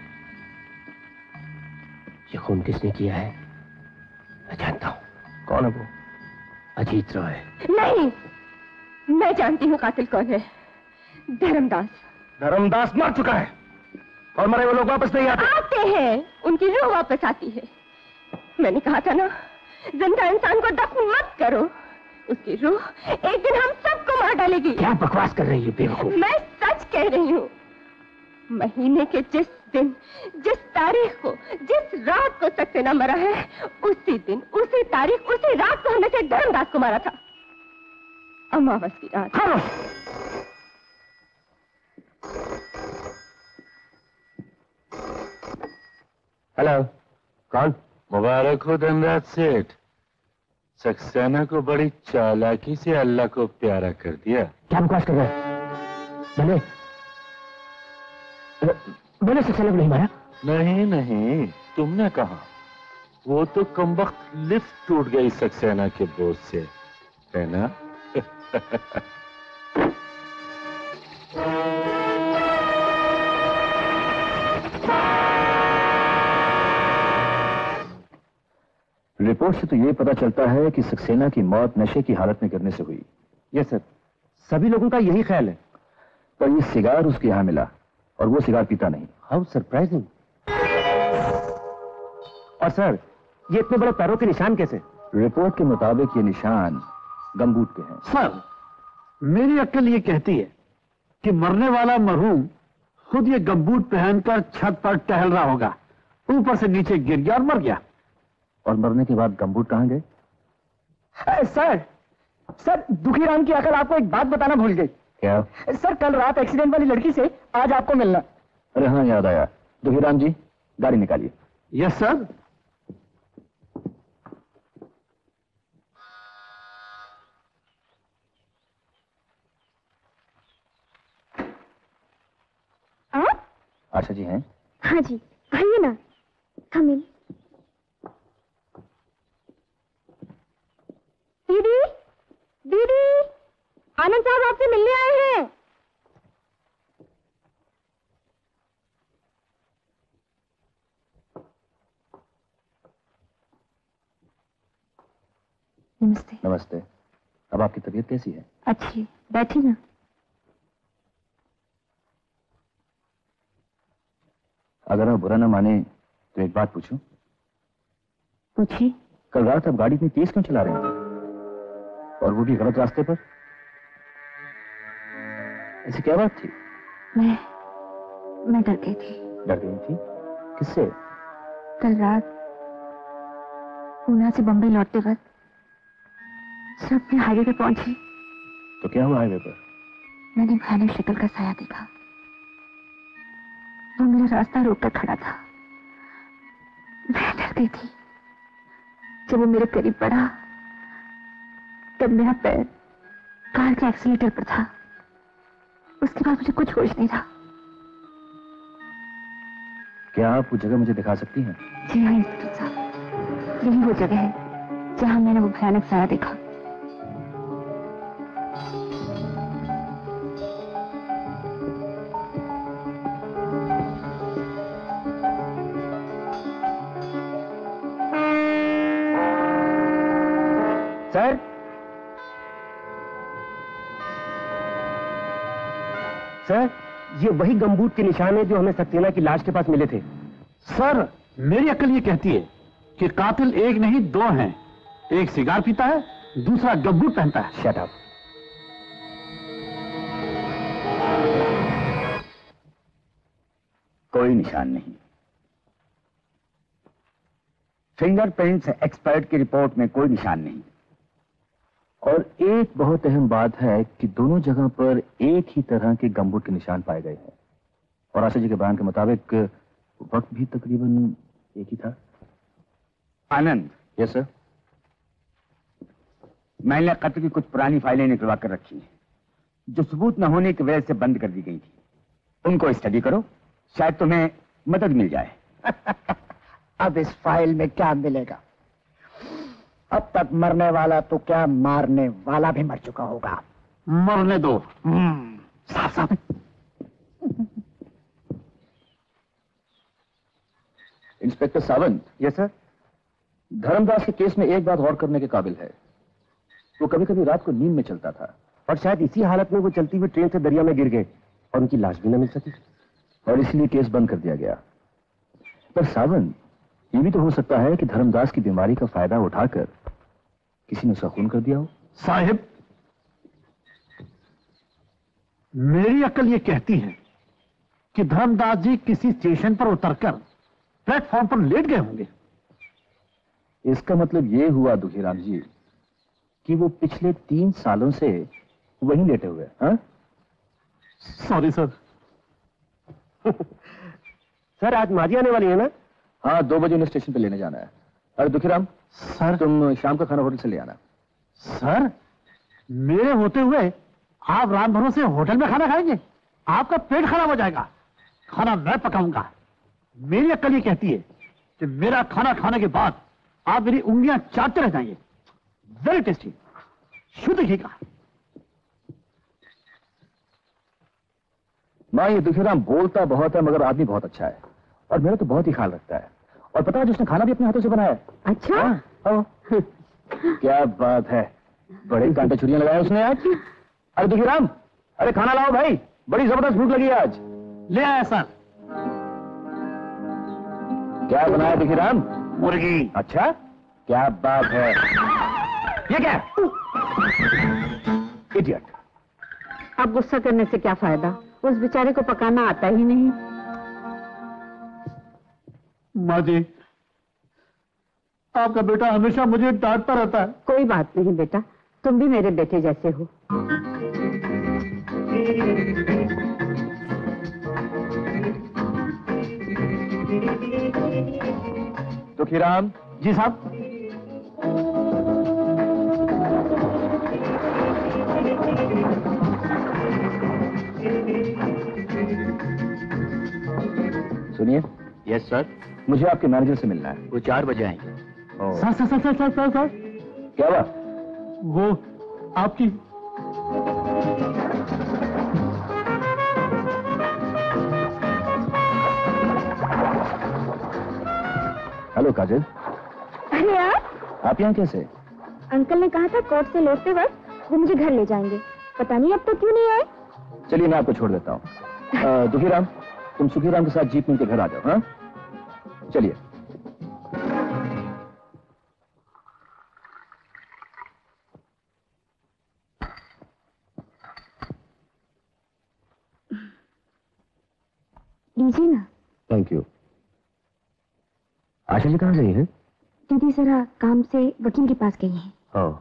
ये खून किसने किया है मैं जानता हूं। कौन है वो? अजीत रॉय। नहीं, मैं जानती हूँ कातिल कौन है। धर्मदास। धर्मदास मर चुका है और मरे हुए लोग वापस नहीं आते हैं, उनकी रूह वापस आती है। मैंने कहा था ना, जिंदा इंसान को दफन मत करो। उसकी रूह एक दिन हम सबको मार डालेगी। क्या बकवास कर रही है बेवकूफ? मैं सच कह रही हूँ। महीने के जिस दिन, जिस तारीख को, जिस रात को सक्सेना मरा है, उसी दिन, उसी तारीख, उसी रात को हमने से धर्मदास को मारा था। अमावस की रात। हेलो, कौन? मुबारक हो धनराज सेठ। सक्सेना को बड़ी चालाकी से अल्लाह को प्यारा कर दिया। क्या बकवास कर रहे हैं? मैंने सक्सेना को नहीं मारा। नहीं नहीं, तुमने कहा। वो तो कमबख्त लिफ्ट टूट गई सक्सेना के बोझ से, है ना? रिपोर्ट से तो ये पता चलता है कि सक्सेना की मौत नशे की हालत में गिरने से हुई। यस सर, सभी लोगों का यही ख्याल है। पर ये सिगार उसके यहाँ मिला और वो सिगार पीता नहीं। How surprising. और सर, ये इतने बड़े पैरों के निशान कैसे? रिपोर्ट के मुताबिक ये निशान गमबूट के हैं। सर, मेरी अक्ल ये कहती है कि मरने वाला मरहूम खुद ये गमबूट पहनकर छत पर टहल रहा होगा, ऊपर से नीचे गिर गया और मर गया। और मरने के बाद गमबूट कहाँ गए? सर, दुखी राम की अकल आपको एक बात बताना भूल गई। क्या? सर, कल रात एक्सीडेंट वाली लड़की से आज आपको मिलना। अरे हाँ, याद आया। दुखीराम जी, गाड़ी निकालिए। Yes sir. आशा जी हैं? हाँ जी, आइए ना, कम इन। दीदी, दीदी, आनंद साहब आपसे मिलने आए हैं। नमस्ते। नमस्ते। अब आपकी तबीयत कैसी है? अच्छी, बैठी ना। अगर आप बुरा ना माने तो एक बात पूछूं? पूछिए। कल रात आप गाड़ी इतनी तेज क्यों चला रहे थे, और वो भी गलत रास्ते पर? ऐसी क्या बात थी? मैं डर गई थी। डर गई थी? किससे? कल रात पूना से बम्बई लौटते वक्त जब मैं हाईवे पे पहुंची। तो क्या हुआ हाईवे पर? मैंने भयानक शक्ल का साया देखा। वो मेरा रास्ता रोक कर खड़ा था। मैं डर गई थी। जब वो मेरे करीब बढ़ा तब मेरा पैर कार के एक्सीलेटर पर था। उसके बाद मुझे कुछ होश नहीं था। क्या आप वो जगह मुझे दिखा सकती हैं? जी हाँ इंस्पेक्टर साहब, यही वो जगह है जहां मैंने वो भयानक साया देखा। सर, सर, ये वही गमबूट के निशान है जो हमें सक्सेना की लाश के पास मिले थे। सर, मेरी अक्ल ये कहती है कि कातिल एक नहीं दो हैं। एक सिगार पीता है, दूसरा गमबूट पहनता है। Shut up. कोई निशान नहीं। फिंगरप्रिंट्स एक्सपर्ट की रिपोर्ट में कोई निशान नहीं। और एक बहुत अहम बात है कि दोनों जगह पर एक ही तरह के गमबूट के निशान पाए गए हैं। और आशा जी के बयान के मुताबिक वक्त भी तकरीबन एक ही था। आनंद। Yes sir. मैंने कत्ल की कुछ पुरानी फाइलें निकलवा कर रखी हैं जो सबूत न होने की वजह से बंद कर दी गई थी। उनको स्टडी करो, शायद तुम्हें मदद मिल जाए। अब इस फाइल में क्या मिलेगा? अब तक मरने वाला तो क्या, मारने वाला भी मर चुका होगा। मरने दो। साफ साफ। Inspector Sawant. Yes sir. Dharamdas के केस में एक बात गौर करने के काबिल है। वो कभी कभी रात को नींद में चलता था, और शायद इसी हालत में वो चलती हुई ट्रेन से दरिया में गिर गए और उनकी लाश भी न मिल सकी, और इसलिए केस बंद कर दिया गया। पर सावंत, ये भी तो हो सकता है कि धर्मदास की बीमारी का फायदा उठाकर किसी ने उसका खून कर दिया हो। साहिब, मेरी अक्ल ये कहती है कि धर्मदास जी किसी स्टेशन पर उतरकर प्लेटफॉर्म पर लेट गए होंगे। इसका मतलब ये हुआ दुखीराम जी कि वो पिछले 3 सालों से वहीं लेटे हुए हैं। हाँ? Sorry sir. सर आज माजी आने वाली है ना? हाँ, 2 बजे उन्हें स्टेशन पे लेने जाना है। अरे दुखीराम सर, तुम शाम का खाना होटल से ले आना। सर, मेरे होते हुए आप राम भरोसे होटल में खाना खाएंगे? आपका पेट खराब हो जाएगा। खाना मैं पकाऊंगा। मेरी अक्ल ये कहती है कि मेरा खाना खाने के बाद आप मेरी उंगलियां चाटते रह जाएंगे। वेरी टेस्टी, शुद्ध घी का। माँ, ये दुखीराम बोलता बहुत है मगर आदमी बहुत अच्छा है और मेरा तो बहुत ही ख्याल रखता है। और पता है जिसने खाना भी अपने हाथों से बनाया है। अच्छा? हाँ। क्या बात है, बड़े कांटे छुरियां लगाए उसने आज। अरे दुखीराम, अरे खाना लाओ भाई, बड़ी जबरदस्त भूख लगी है आज। ले आया सर। क्या बनाया दुखीराम? मुर्गी। अच्छा, क्या बात है। ये क्या? इडियट। अब गुस्सा करने से क्या फायदा, उस बेचारे को पकाना आता ही नहीं। माँ जी, आपका बेटा हमेशा मुझे डांटता रहता है। कोई बात नहीं बेटा, तुम भी मेरे बेटे जैसे हो। दुखीराम जी साहब। सुनिए। Yes sir. मुझे आपके मैनेजर से मिलना है। वो 4 बजे आएंगे। Sir sir sir sir sir sir sir. क्या हुआ? वो आपकी हेलो काजल। अरे यार, आप यहाँ कैसे? अंकल ने कहा था कोर्ट से लौटते वक्त वो मुझे घर ले जाएंगे। पता नहीं अब तो क्यों नहीं आए। चलिए मैं आपको छोड़ देता हूँ। दुखीराम, तुम सुखीराम के साथ जीप में उनके घर आ जाओ। हाँ, चलिए। लीजिए ना। Thank you. आशा जी कहाँ गई है? दीदी जरा काम से वकील के पास गई हैं। ओह।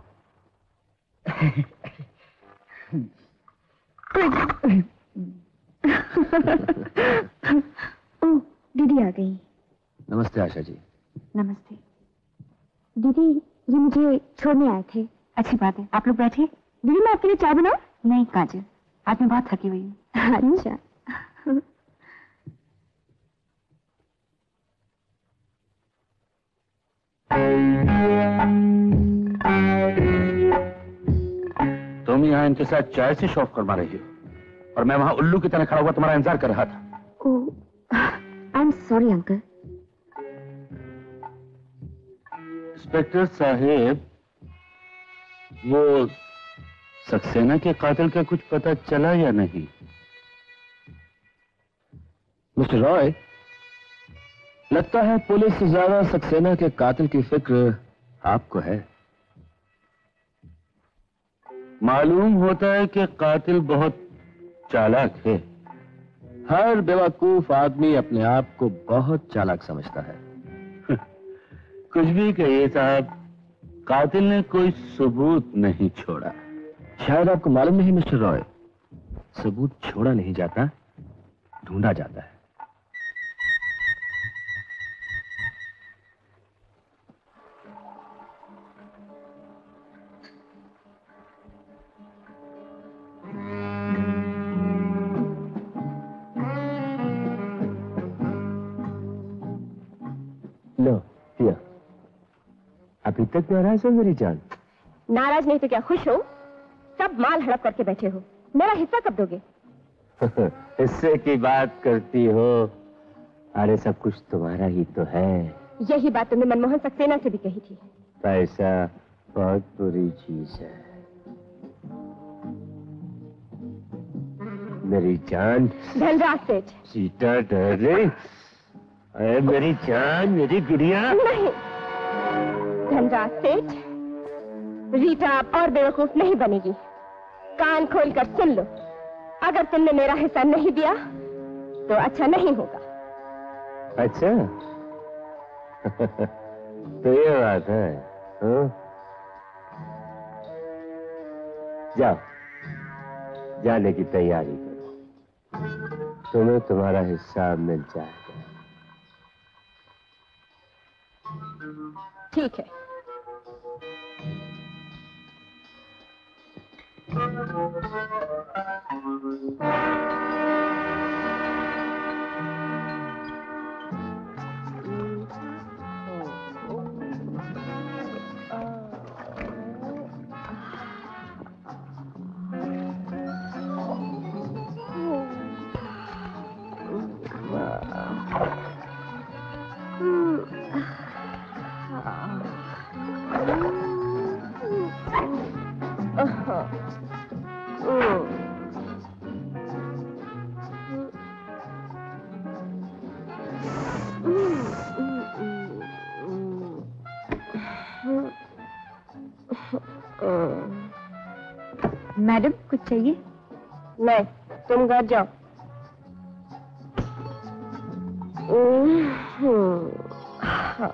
ओह, दीदी आ गई। नमस्ते आशा जी। नमस्ते। दीदी, ये मुझे छोड़ने आए थे। अच्छी बात है, आप लोग बैठिए। दीदी मैं आपके लिए चाय बनाऊं? नहीं काजल, आज मैं बहुत थकी हुई हूँ। अच्छा। तुम यहाँ इनके साथ चाय से शौक करवा रही हो और मैं वहां उल्लू की तरह खड़ा हुआ तुम्हारा इंतजार कर रहा था। Oh, I am sorry uncle. Inspector साहेब, वो सक्सेना के कातिल का कुछ पता चला या नहीं? मिस्टर रॉय, लगता है पुलिस से ज्यादा सक्सेना के कातिल की फिक्र आपको है। मालूम होता है कि कातिल बहुत चालाक है। हर बेवकूफ आदमी अपने आप को बहुत चालाक समझता है। कुछ भी कहिए साहब, कातिल ने कोई सबूत नहीं छोड़ा। शायद आपको मालूम नहीं मिस्टर रॉय, सबूत छोड़ा नहीं जाता, ढूंढा जाता है। लो पिया, अभी तक नाराज हो मेरी जान? नाराज नहीं तो क्या खुश हो? सब माल हड़प करके बैठे हो, मेरा हिस्सा कब दोगे? हिस्से की बात करती हो? अरे सब कुछ तुम्हारा ही तो है। यही बात तुमने मनमोहन सक्सेना से भी कही थी। पैसा बहुत बुरी चीज है मेरी जान। धनराज सेठ। सीता डार्लिंग, अरे मेरी जान, मेरी गुड़िया। नहीं, धनराज सेठ, रीटा और बेवकूफ नहीं बनेगी। कान खोलकर सुन लो, अगर तुमने मेरा हिस्सा नहीं दिया तो अच्छा नहीं होगा। अच्छा तो ये बात है, हाँ? जाओ, जाने की तैयारी करो, तुम्हें तुम्हारा हिस्सा मिल जाएगा। ठीक है। मैडम कुछ चाहिए? नहीं, तुम घर जाओ। हाँ।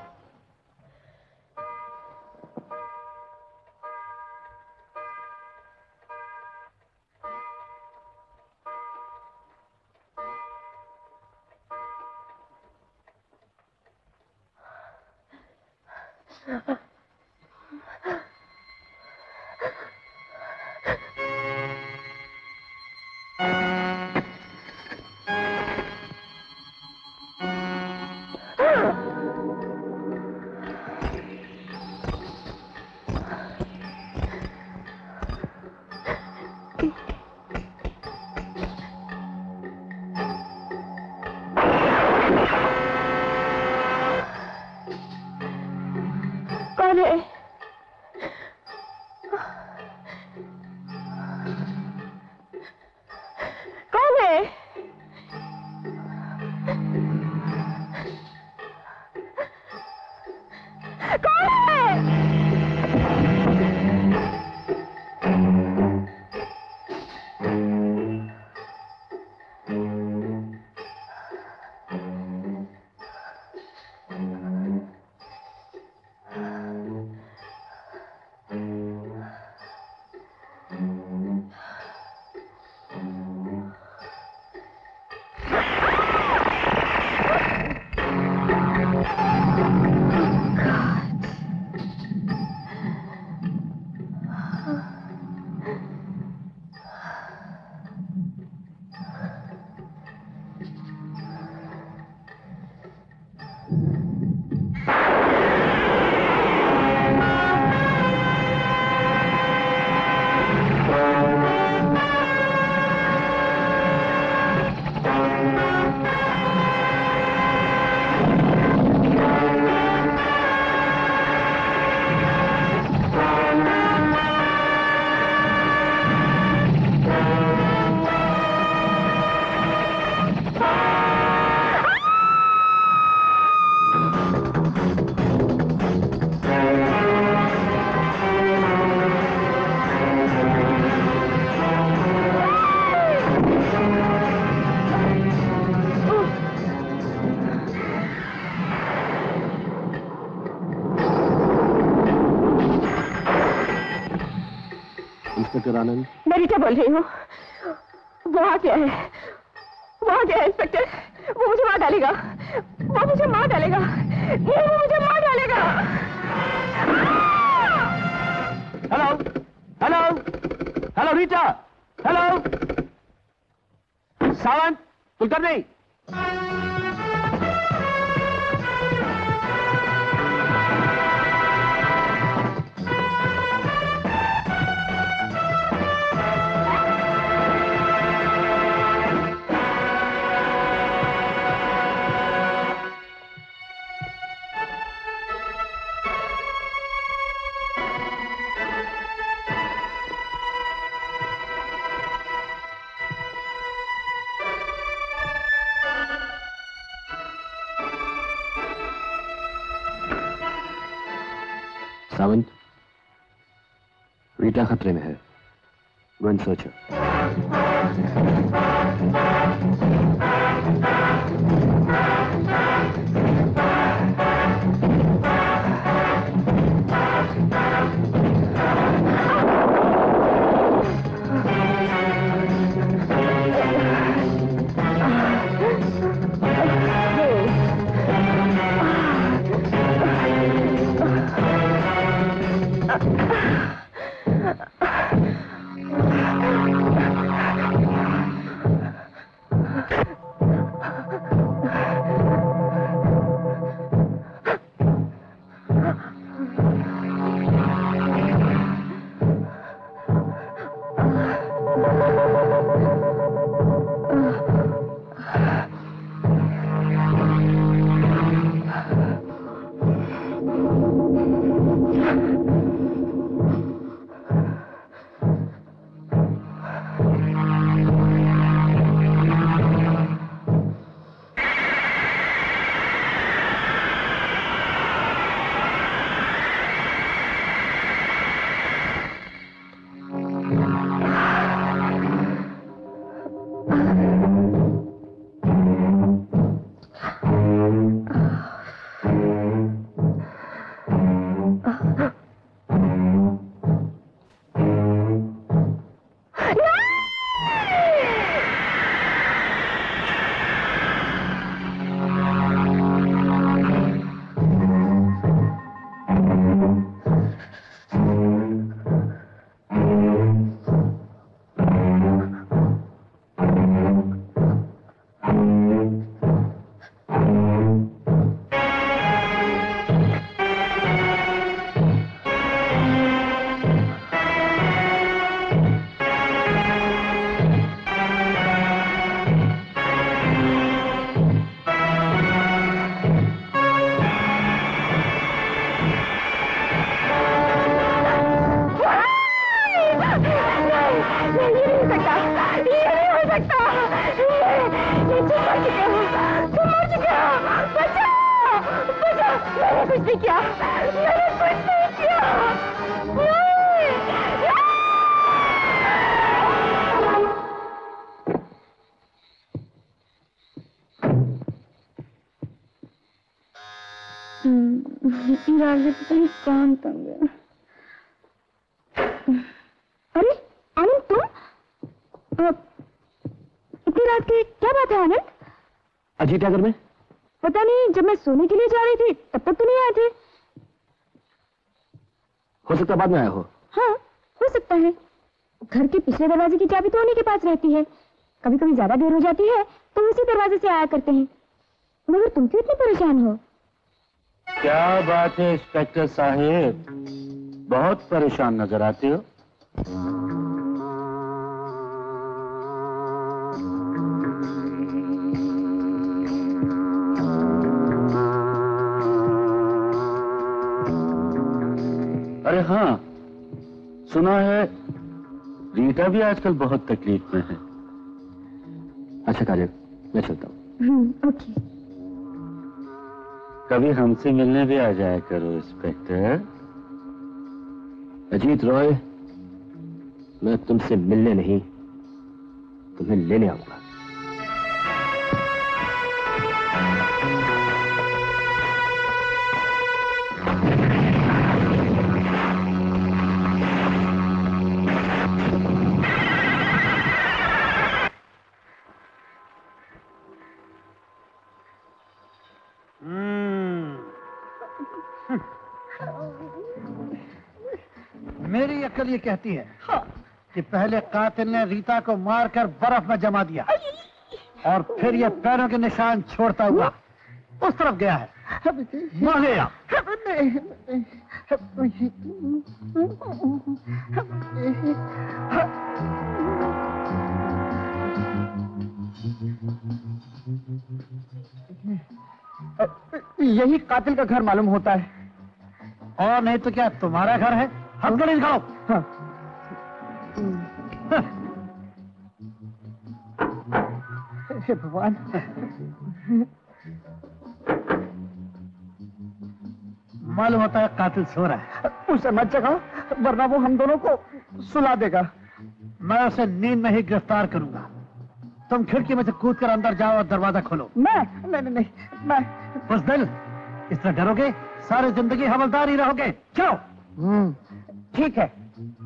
मैं रीटा बोल रही हूँ। वहाँ क्या है? वहाँ क्या है इंस्पेक्टर? वो मुझे मार डालेगा। वो मुझे मार डालेगा। नहीं, वो मुझे मार डालेगा। Hello, hello, hello Rita, hello, Sawant, Kulkarni. Sawant, Rita खतरे में है। गो एंड सर्च अरे आनंद, तुम इतनी रात के क्या बात है आनंद? अजीत है घर में? पता नहीं, जब मैं सोने के लिए जा रही थी तब तक तो नहीं आए थे। हो सकता बाद में आया हो। हाँ, हो सकता है। घर के पिछले दरवाजे की चाबी तो उन्हीं के पास रहती है। कभी कभी ज्यादा देर हो जाती है तो उसी दरवाजे से आया करते हैं। मगर तुम क्यों इतने परेशान हो? क्या बात है इंस्पेक्टर साहब, बहुत परेशान नजर आते हो। अरे हाँ, सुना है रीटा भी आजकल बहुत तकलीफ में है। अच्छा काजल, मैं चलता हूँ। ओके। कभी हमसे मिलने भी आ जाया करो इंस्पेक्टर। अजीत रॉय, मैं तुमसे मिलने नहीं, तुम्हें लेने आऊंगा। मेरी अक्ल ये कहती है कि पहले कातिल ने रीता को मारकर बर्फ में जमा दिया और फिर ये पैरों के निशान छोड़ता हुआ उस तरफ गया है। वहां गया। यही कातिल का घर मालूम होता है। और नहीं तो क्या तुम्हारा घर है? हथकड़ी दिखाओ। हाँ। हे भगवान। मालूम होता है कातिल सो रहा है। उसे मत जगाओ वरना वो हम दोनों को सुला देगा। मैं उसे नींद में ही गिरफ्तार करूंगा। तुम खिड़की में से कूद कर अंदर जाओ और दरवाजा खोलो। नहीं, मैं बुज़दिल, इस तरह डरोगे सारी जिंदगी हवलदार ही रहोगे। जाओ। ठीक है।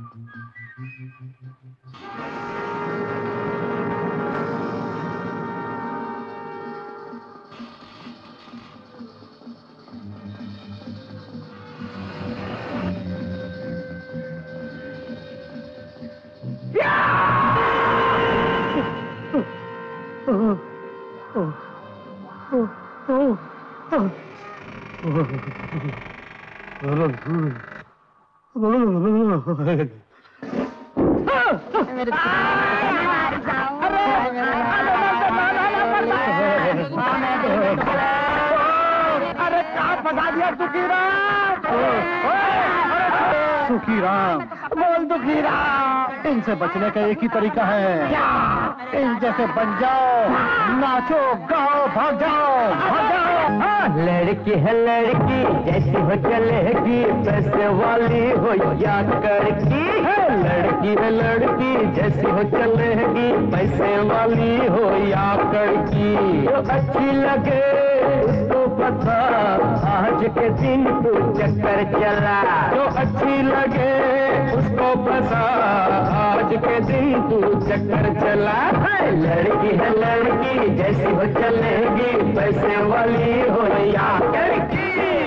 अरे कहाँ फंसा दिया सुखीराम, बोल दुखीराम। इनसे बचने का एक ही तरीका है। क्या? इन जैसे बन जाओ, नाचो गाओ, भाग जाओ, भाग जाओ। लड़की है लड़की जैसी हो चलेगी, पैसे वाली हो या करकी। लड़की है लड़की जैसी हो चलेगी, पैसे वाली हो या करकी। जो अच्छी लगे उसको फंसा, आज के दिन तू चक्कर चला। जो अच्छी लगे उसको फंसा, आज के दिन तू चक्कर चला। लड़की है लड़की जैसी हो चलेगी, पैसे वाली हो या करकी।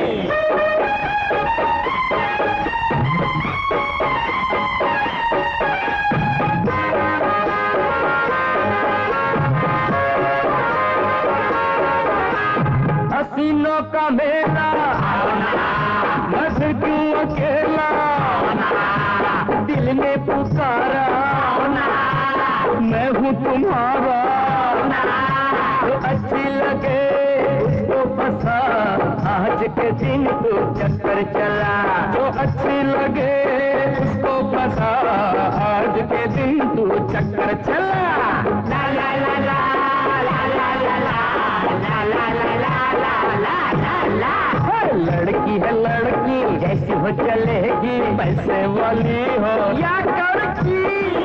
हसीनों का मेला मैं फिर क्यों अकेला, दिल ने पुकारा मैं हूँ तुम्हारा। जो अच्छी लगे उसको फंसा, आज के दिन तू चक्कर चला। जो अच्छी लगे उसको फंसा, आज के दिन तू चक्कर चला। ला ला ला ला ला ला ला ला ला ला ला ला। लड़की है लड़की जैसी हो चलेगी, पैसे वाली हो या करकी।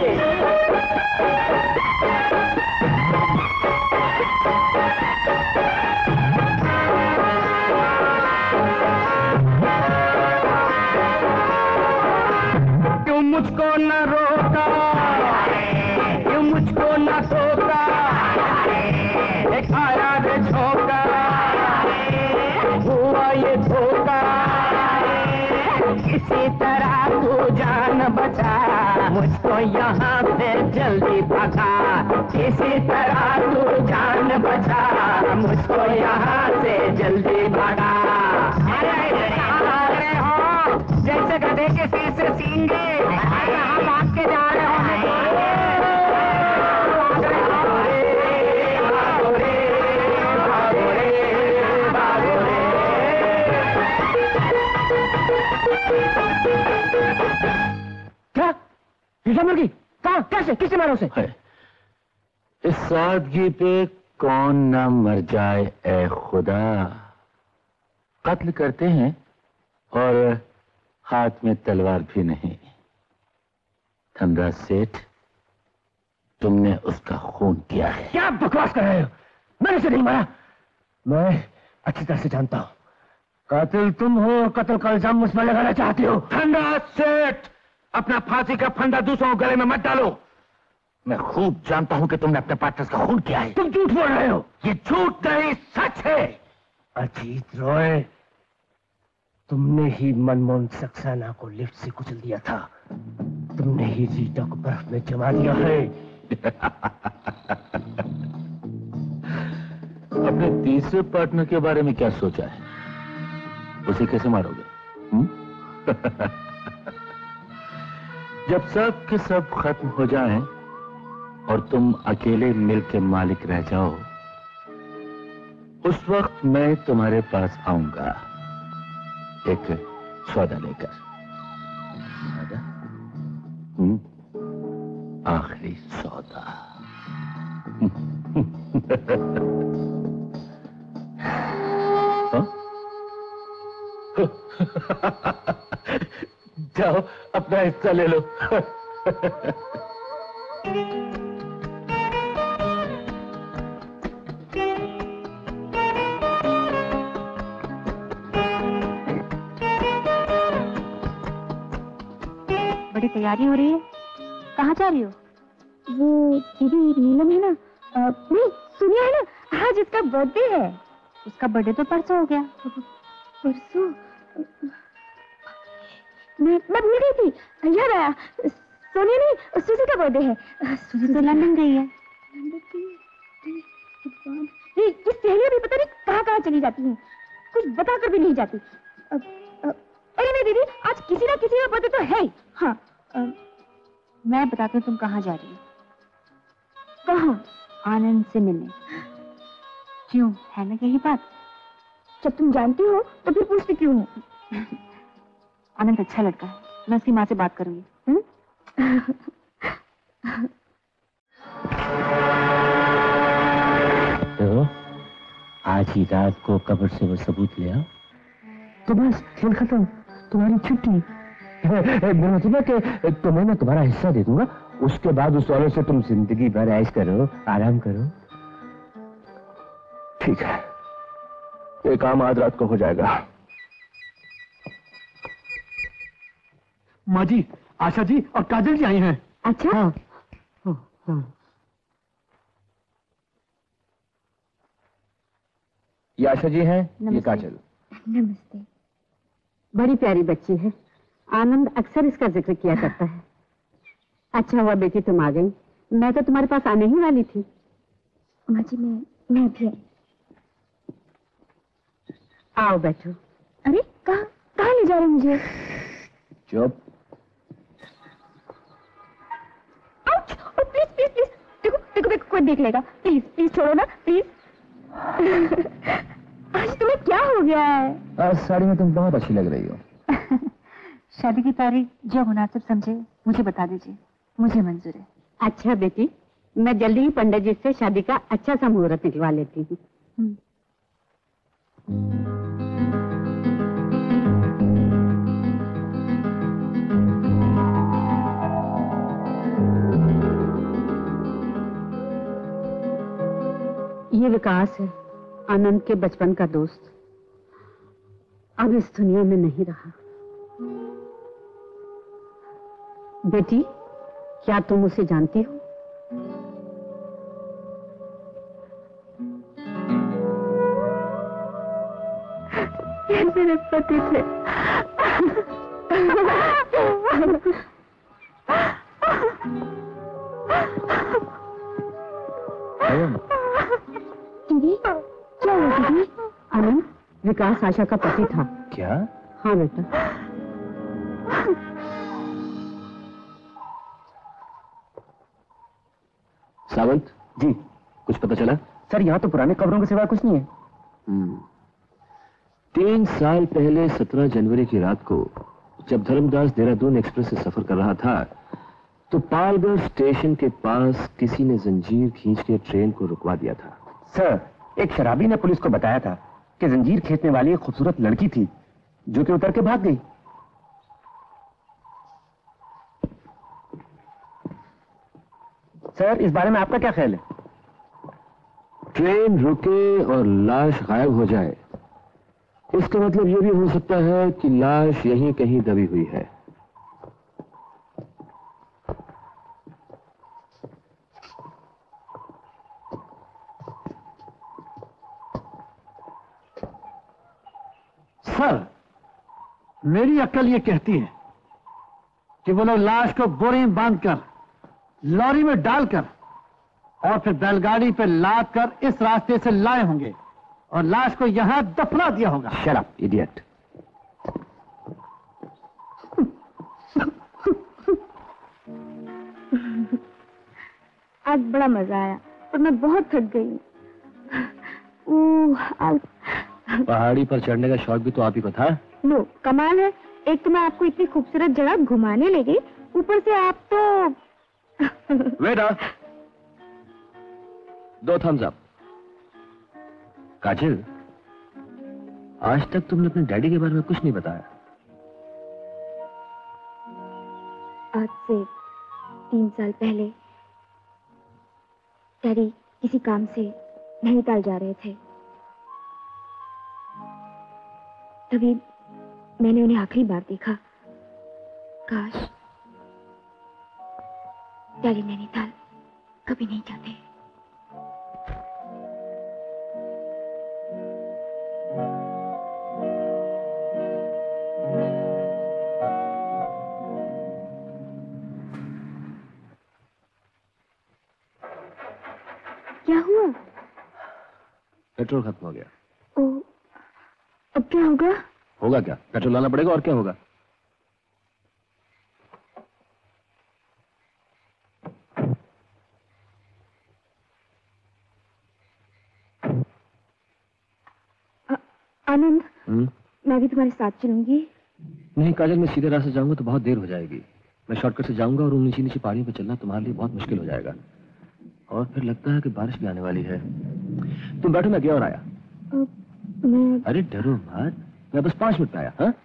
क्यों मुझको न रोका, क्यों मुझको न टोका, एक आया रे झोंका, हुआ ये धोखा। किसी तरह तू जान बचा, मुझको यहाँ से जल्दी भगा। किसी तरह तू जान बचा, मुझको यहाँ से जल्दी भगा। अरे अरे हो जैसे गधे के सिर से सींगे, कहाँ भाग के जा रहे हो? क्या? शीशा मिल गई? कहाँ? कैसे? किसने मारा उसे? इस सादगी पे कौन ना मर जाए ए खुदा। कत्ल करते हैं और हाथ में तलवार भी नहीं। धनराज सेठ, तुमने उसका खून किया है। क्या बकवास कर रहे हो? मैंने उसे नहीं मारा। मैं अच्छी तरह से जानता हूँ कातिल तुम हो और कत्ल का इल्जाम मुझ पर लगाना चाहते हो। धनराज सेठ, अपना फांसी का फंदा दूसरों के गले में मत डालो। मैं खूब जानता हूं कि तुमने अपने पार्टनर्स का खून किया है। तुम झूठ बोल रहे हो। ये झूठ नहीं, सच है। अजीत रॉय, तुमने ही मनमोहन सक्सेना को लिफ्ट से कुचल दिया था। तुमने ही रीटा को बर्फ में जमा दिया है। अपने तीसरे पार्टनर के बारे में क्या सोचा है? उसे कैसे मारोगे? जब सब के सब खत्म हो जाएं और तुम अकेले मिल के मालिक रह जाओ, उस वक्त मैं तुम्हारे पास आऊंगा एक सौदा लेकर। आखिरी सौदा। जाओ अपना हिस्सा ले लो। बड़ी तैयारी हो रही है, कहाँ जा रही हो? वो दीदी नीलम है ना, नहीं सुनिए है ना, आज इसका बर्थडे है। उसका बर्थडे तो परसों हो गया। परसों? मैं भूल गई थी, याद आया, सोनिया नहीं, सूजी का बर्थडे है। सूजी तो लंदन गई है। ये सहेलियां भी पता नहीं कहाँ कहाँ चली जाती हैं, कुछ बताकर भी नहीं जाती। अरे नहीं दीदी, आज किसी ना किसी का बर्थडे तो है ही। हाँ मैं बताती हूँ तुम कहाँ जा रही हो। कहाँ? आनंद से मिलने। क्यों, है ना यही बात? जब तुम जानती हो तो फिर पूछती क्यों हो? आनंद अच्छा लड़का है, मैं उसकी माँ से बात करूंगी। तो आज ही रात को कब्र से वो सबूत ले आओ, तो बस खेल खत्म, तुम्हारी छुट्टी। मेरा मतलब कि तुम्हें मैं तुम्हारा हिस्सा दे दूंगा, उसके बाद उस वालों से तुम जिंदगी भर ऐश करो, आराम करो। ठीक है, ये काम आज रात को हो जाएगा। माँ जी, आशा जी और काजल जी आई हैं। अच्छा? हाँ। हाँ। ये आशा जी हैं, ये काजल। नमस्ते। बड़ी प्यारी बच्ची है, आनंद अक्सर इसका जिक्र किया करता है। अच्छा हुआ बेटी तुम आ गई, मैं तो तुम्हारे पास आने ही वाली थी। माँ जी मैं भी। आओ बैठो। अरे कहाँ ले जा रहे मुझे? चुप। प्लीज प्लीज प्लीज, देखो कोई देख लेगा, प्लीज प्लीज छोड़ो ना प्लीज। आज तुम्हें क्या हो गया है? आज साड़ी में तुम बहुत अच्छी लग रही हो। शादी की तारीख जो मुनासिब समझे मुझे बता दीजिए, मुझे मंजूर है। अच्छा बेटी, मैं जल्दी ही पंडित जी से शादी का अच्छा सा मुहूर्त निकलवा लेती हूँ। ये विकास है, आनंद के बचपन का दोस्त, अब इस दुनिया में नहीं रहा। बेटी, क्या तुम उसे जानती हो? ये मेरे पति थे। दीदी, क्या हुआ दीदी? आनंद, विकास आशा का पति था। क्या? हाँ बेटा। सावंत जी, कुछ पता चला? सर यहाँ तो पुराने कब्रों के सिवा कुछ नहीं है। 3 साल पहले 17 जनवरी की रात को जब धर्मदास देहरादून एक्सप्रेस से सफर कर रहा था तो पालगढ़ स्टेशन के पास किसी ने जंजीर खींच के ट्रेन को रुकवा दिया था। सर, एक शराबी ने पुलिस को बताया था कि जंजीर खींचने वाली एक खूबसूरत लड़की थी जो कि उतर के भाग गई। सर, इस बारे में आपका क्या ख्याल है? ट्रेन रुके और लाश गायब हो जाए, इसका मतलब यह भी हो सकता है कि लाश यहीं कहीं दबी हुई है। सर, मेरी अक्ल ये कहती है कि वो लोग लाश को बोरी में बांधकर लॉरी में डालकर और फिर बैलगाड़ी पे लाद कर इस रास्ते से लाए होंगे और लाश को यहां दफना दिया होगा। Shut up, idiot. आज बड़ा मजा आया पर मैं बहुत थक गई। पहाड़ी पर चढ़ने का शौक भी तो आप ही को था। लो, कमाल है, एक तो मैं आपको इतनी खूबसूरत जगह घुमाने ले गई, ऊपर से आप तो वेट, 2 थम्स अप। काजल, आज तक तुमने अपने डैडी के बारे में कुछ नहीं बताया। आज से 3 साल पहले डैडी किसी काम से नैनीताल जा रहे थे। तभी मैंने उन्हें आखिरी बार देखा। काश डैडी नैनीताल कभी नहीं जाते। क्या हुआ? पेट्रोल खत्म हो गया। ओ, अब क्या होगा? होगा क्या, पेट्रोल लाना पड़ेगा और क्या होगा। आनंद, मैं भी तुम्हारे साथ चलूंगी। नहीं काजल, मैं सीधे रास्ते जाऊंगा तो बहुत देर हो जाएगी। मैं शॉर्टकट से जाऊंगा और उन नीचे नीचे पहाड़ियों पर चलना तुम्हारे लिए बहुत मुश्किल हो जाएगा। और फिर लगता है कि बारिश भी आने वाली है। तुम बैठो, मैं गया और आया। अरे डरो मत, मैं बस 5 मिनट में आया। हाँ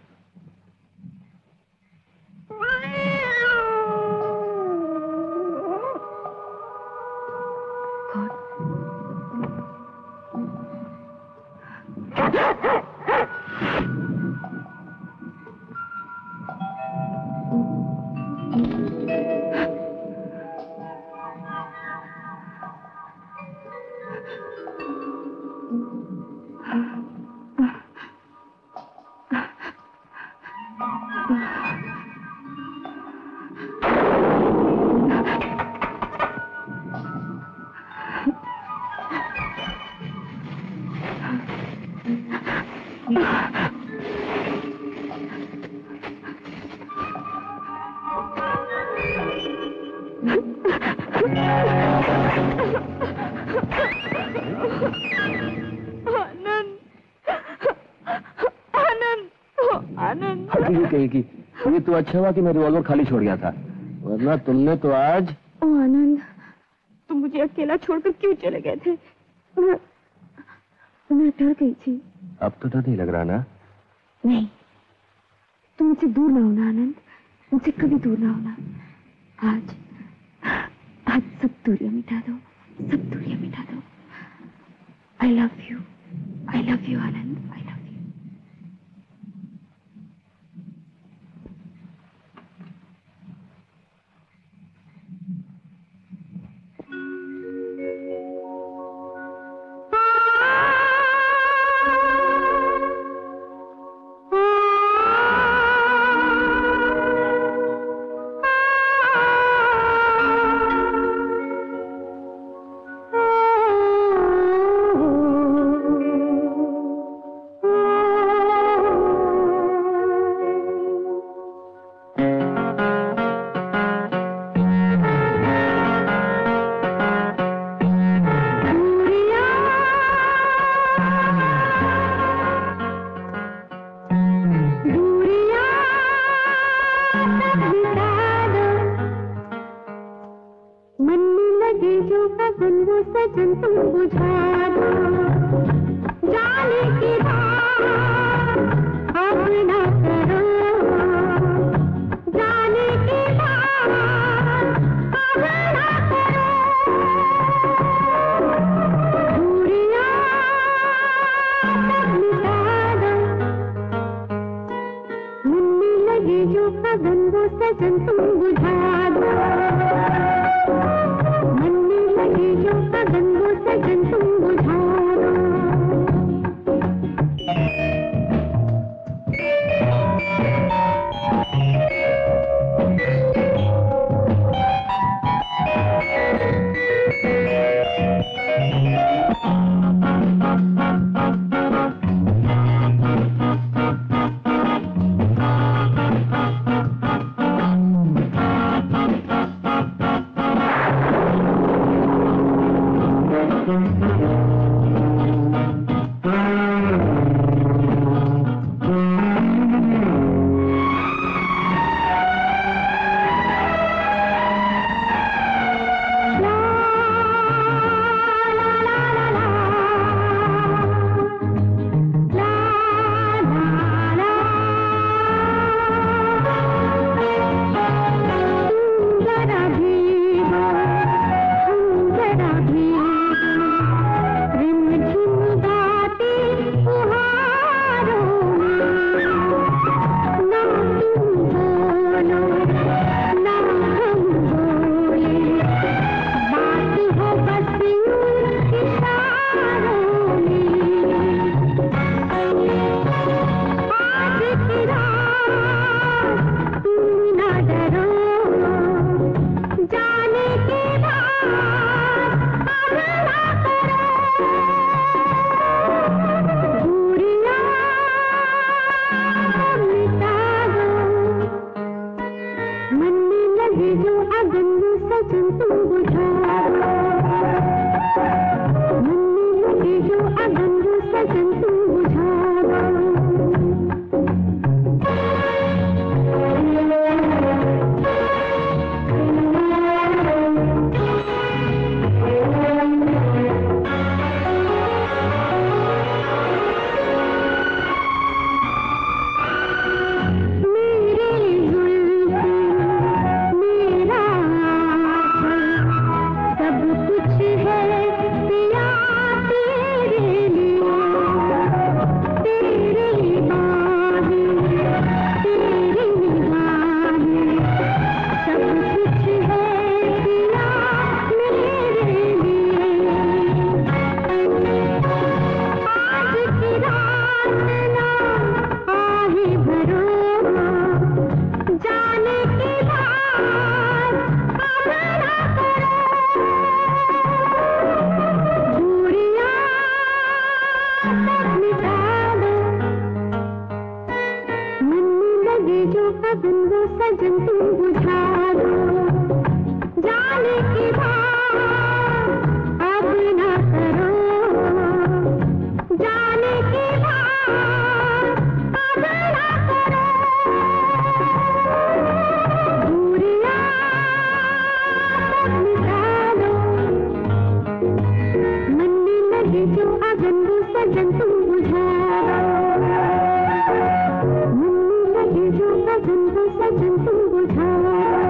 ये तो अच्छा हुआ कि मैं रिवॉल्वर खाली छोड़ गया था, वरना तुमने तो आज। ओ आनंद, तुम मुझे अकेला छोड़कर क्यों चले गए थे? मैं डर गई थी। अब तो डर नहीं लग रहा ना? नहीं, तुम मुझसे दूर ना होना आनंद, मुझसे कभी दूर ना होना। आज सब दूरियां मिटा दो, सब दूरियां मिटा दो। I love you Anand, I love you। सजन तुम बुझा दो, जाने की बात अब ना करो, जाने की बात अब ना करो, दूरियां सब मिटा दो, मन में लगे जो अगन वो सजन तुम बुझा दो, मन में लगे जो अगन वो सजन तुम बुझा दो।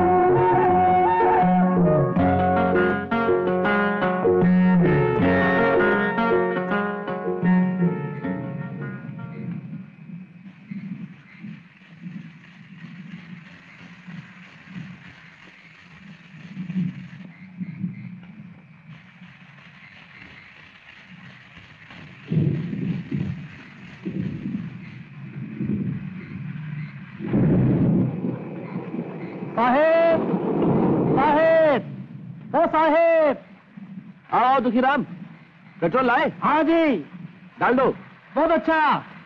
साहेब, साहेब, ओ साहेब, आओ दुखीराम, पेट्रोल लाए? हाँ जी, डाल दो। बहुत अच्छा।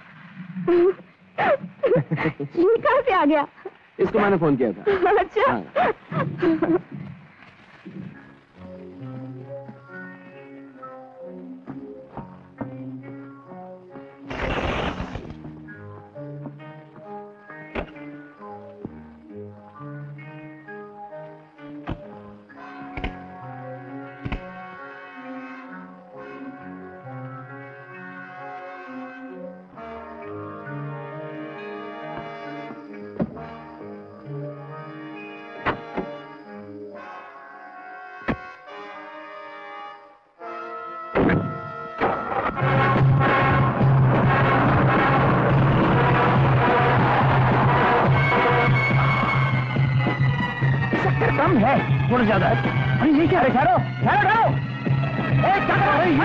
ये कहाँ से आ गया? इसको मैंने फोन किया था। अच्छा। हाँ। कम है, थोड़ा ज्यादा है। अरे ये क्या है? ठहरो, ठहरो, ठहरो। क्या कर रहे हैं?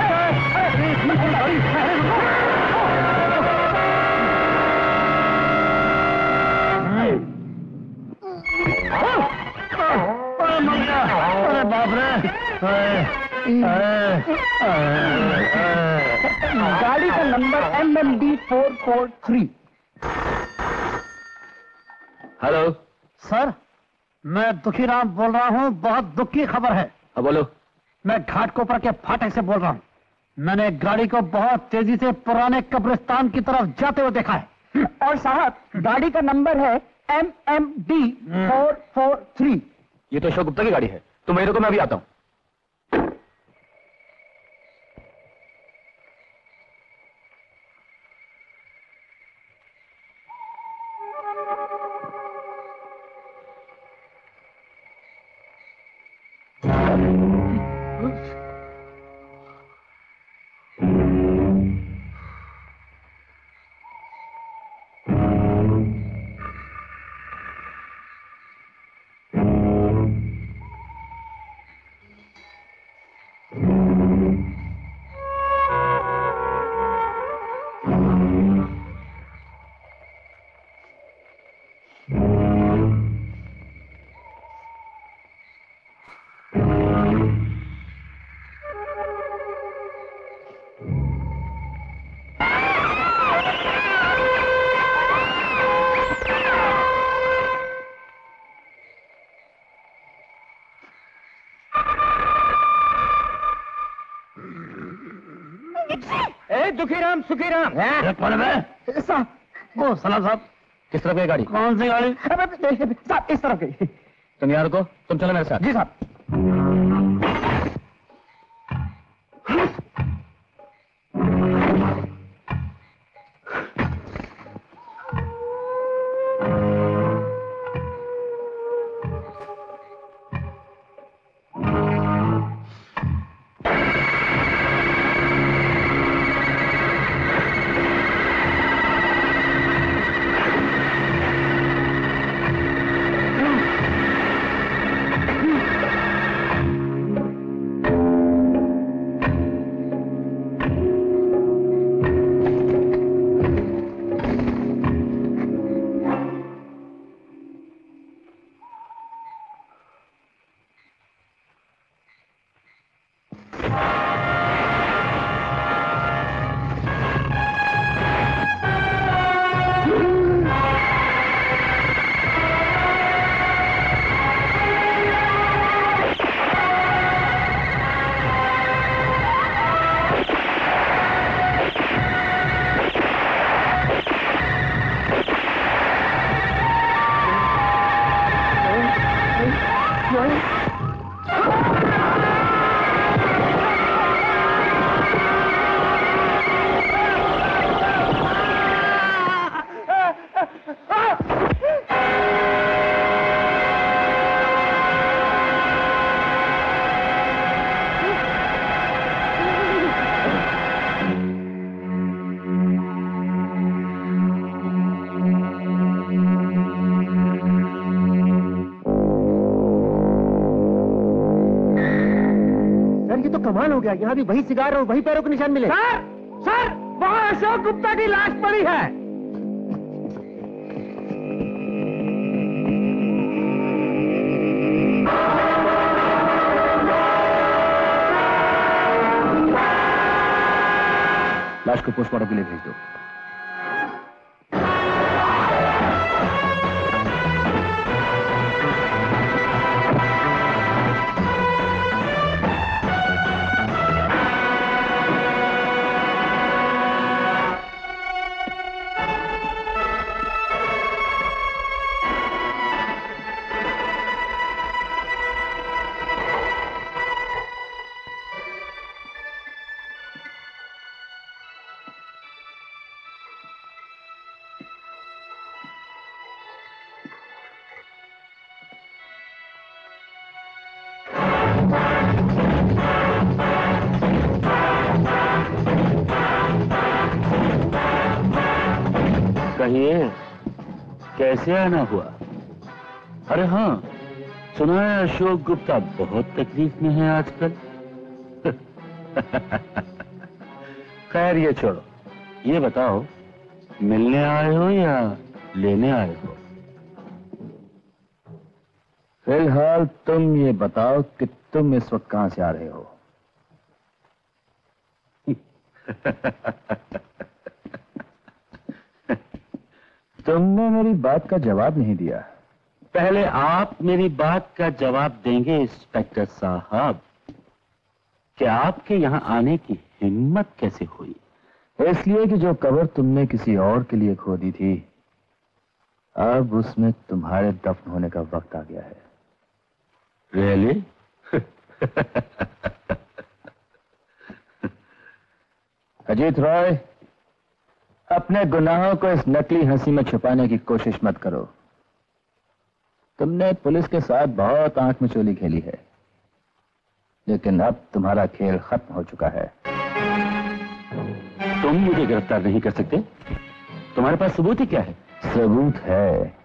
अरे बाप रे। गाड़ी का नंबर MMD 443। हेलो सर, मैं दुखीराम बोल रहा हूँ। बहुत दुख की खबर है। हाँ बोलो। मैं घाटकोपर के फाटक से बोल रहा हूँ। मैंने गाड़ी को बहुत तेजी से पुराने कब्रिस्तान की तरफ जाते हुए देखा है। और साहब, गाड़ी का नंबर है MMD 443। ये तो अशोक गुप्ता की गाड़ी है। तुम वहीं रुको, मैं अभी आता हूँ। दुखीराम, सुखीराम। कौन है? साहब, वो सलाम साहब। किस तरफ की गाड़ी? कौन सी गाड़ी? साहब, इस तरफ की। तुम यार को, तुम चलो मेरे साथ। जी साहब। कमाल हो गया, यहाँ भी वही सिगार और वही पैरों के निशान मिले। सर वहाँ अशोक गुप्ता की लाश पड़ी है। लाश को पोस्टमार्टम के लिए भेज दो। कहिए, कैसे आना हुआ? अरे हाँ, सुना है अशोक गुप्ता बहुत तकलीफ में है आजकल। खैर ये छोड़ो, ये बताओ मिलने आए हो या लेने आए हो? फिलहाल तुम ये बताओ कि तुम इस वक्त कहां से आ रहे हो? तुमने मेरी बात का जवाब नहीं दिया। पहले आप मेरी बात का जवाब देंगे इंस्पेक्टर साहब कि आपके यहाँ आने की हिम्मत कैसे हुई? इसलिए कि जो कब्र तुमने किसी और के लिए खोदी थी, अब उसमें तुम्हारे दफन होने का वक्त आ गया है। Really? अजीत रॉय, अपने गुनाहों को इस नकली हंसी में छुपाने की कोशिश मत करो। तुमने पुलिस के साथ बहुत आंख मिचोली खेली है, लेकिन अब तुम्हारा खेल खत्म हो चुका है। तुम मुझे गिरफ्तार नहीं कर सकते? तुम्हारे पास सबूत ही क्या है? सबूत है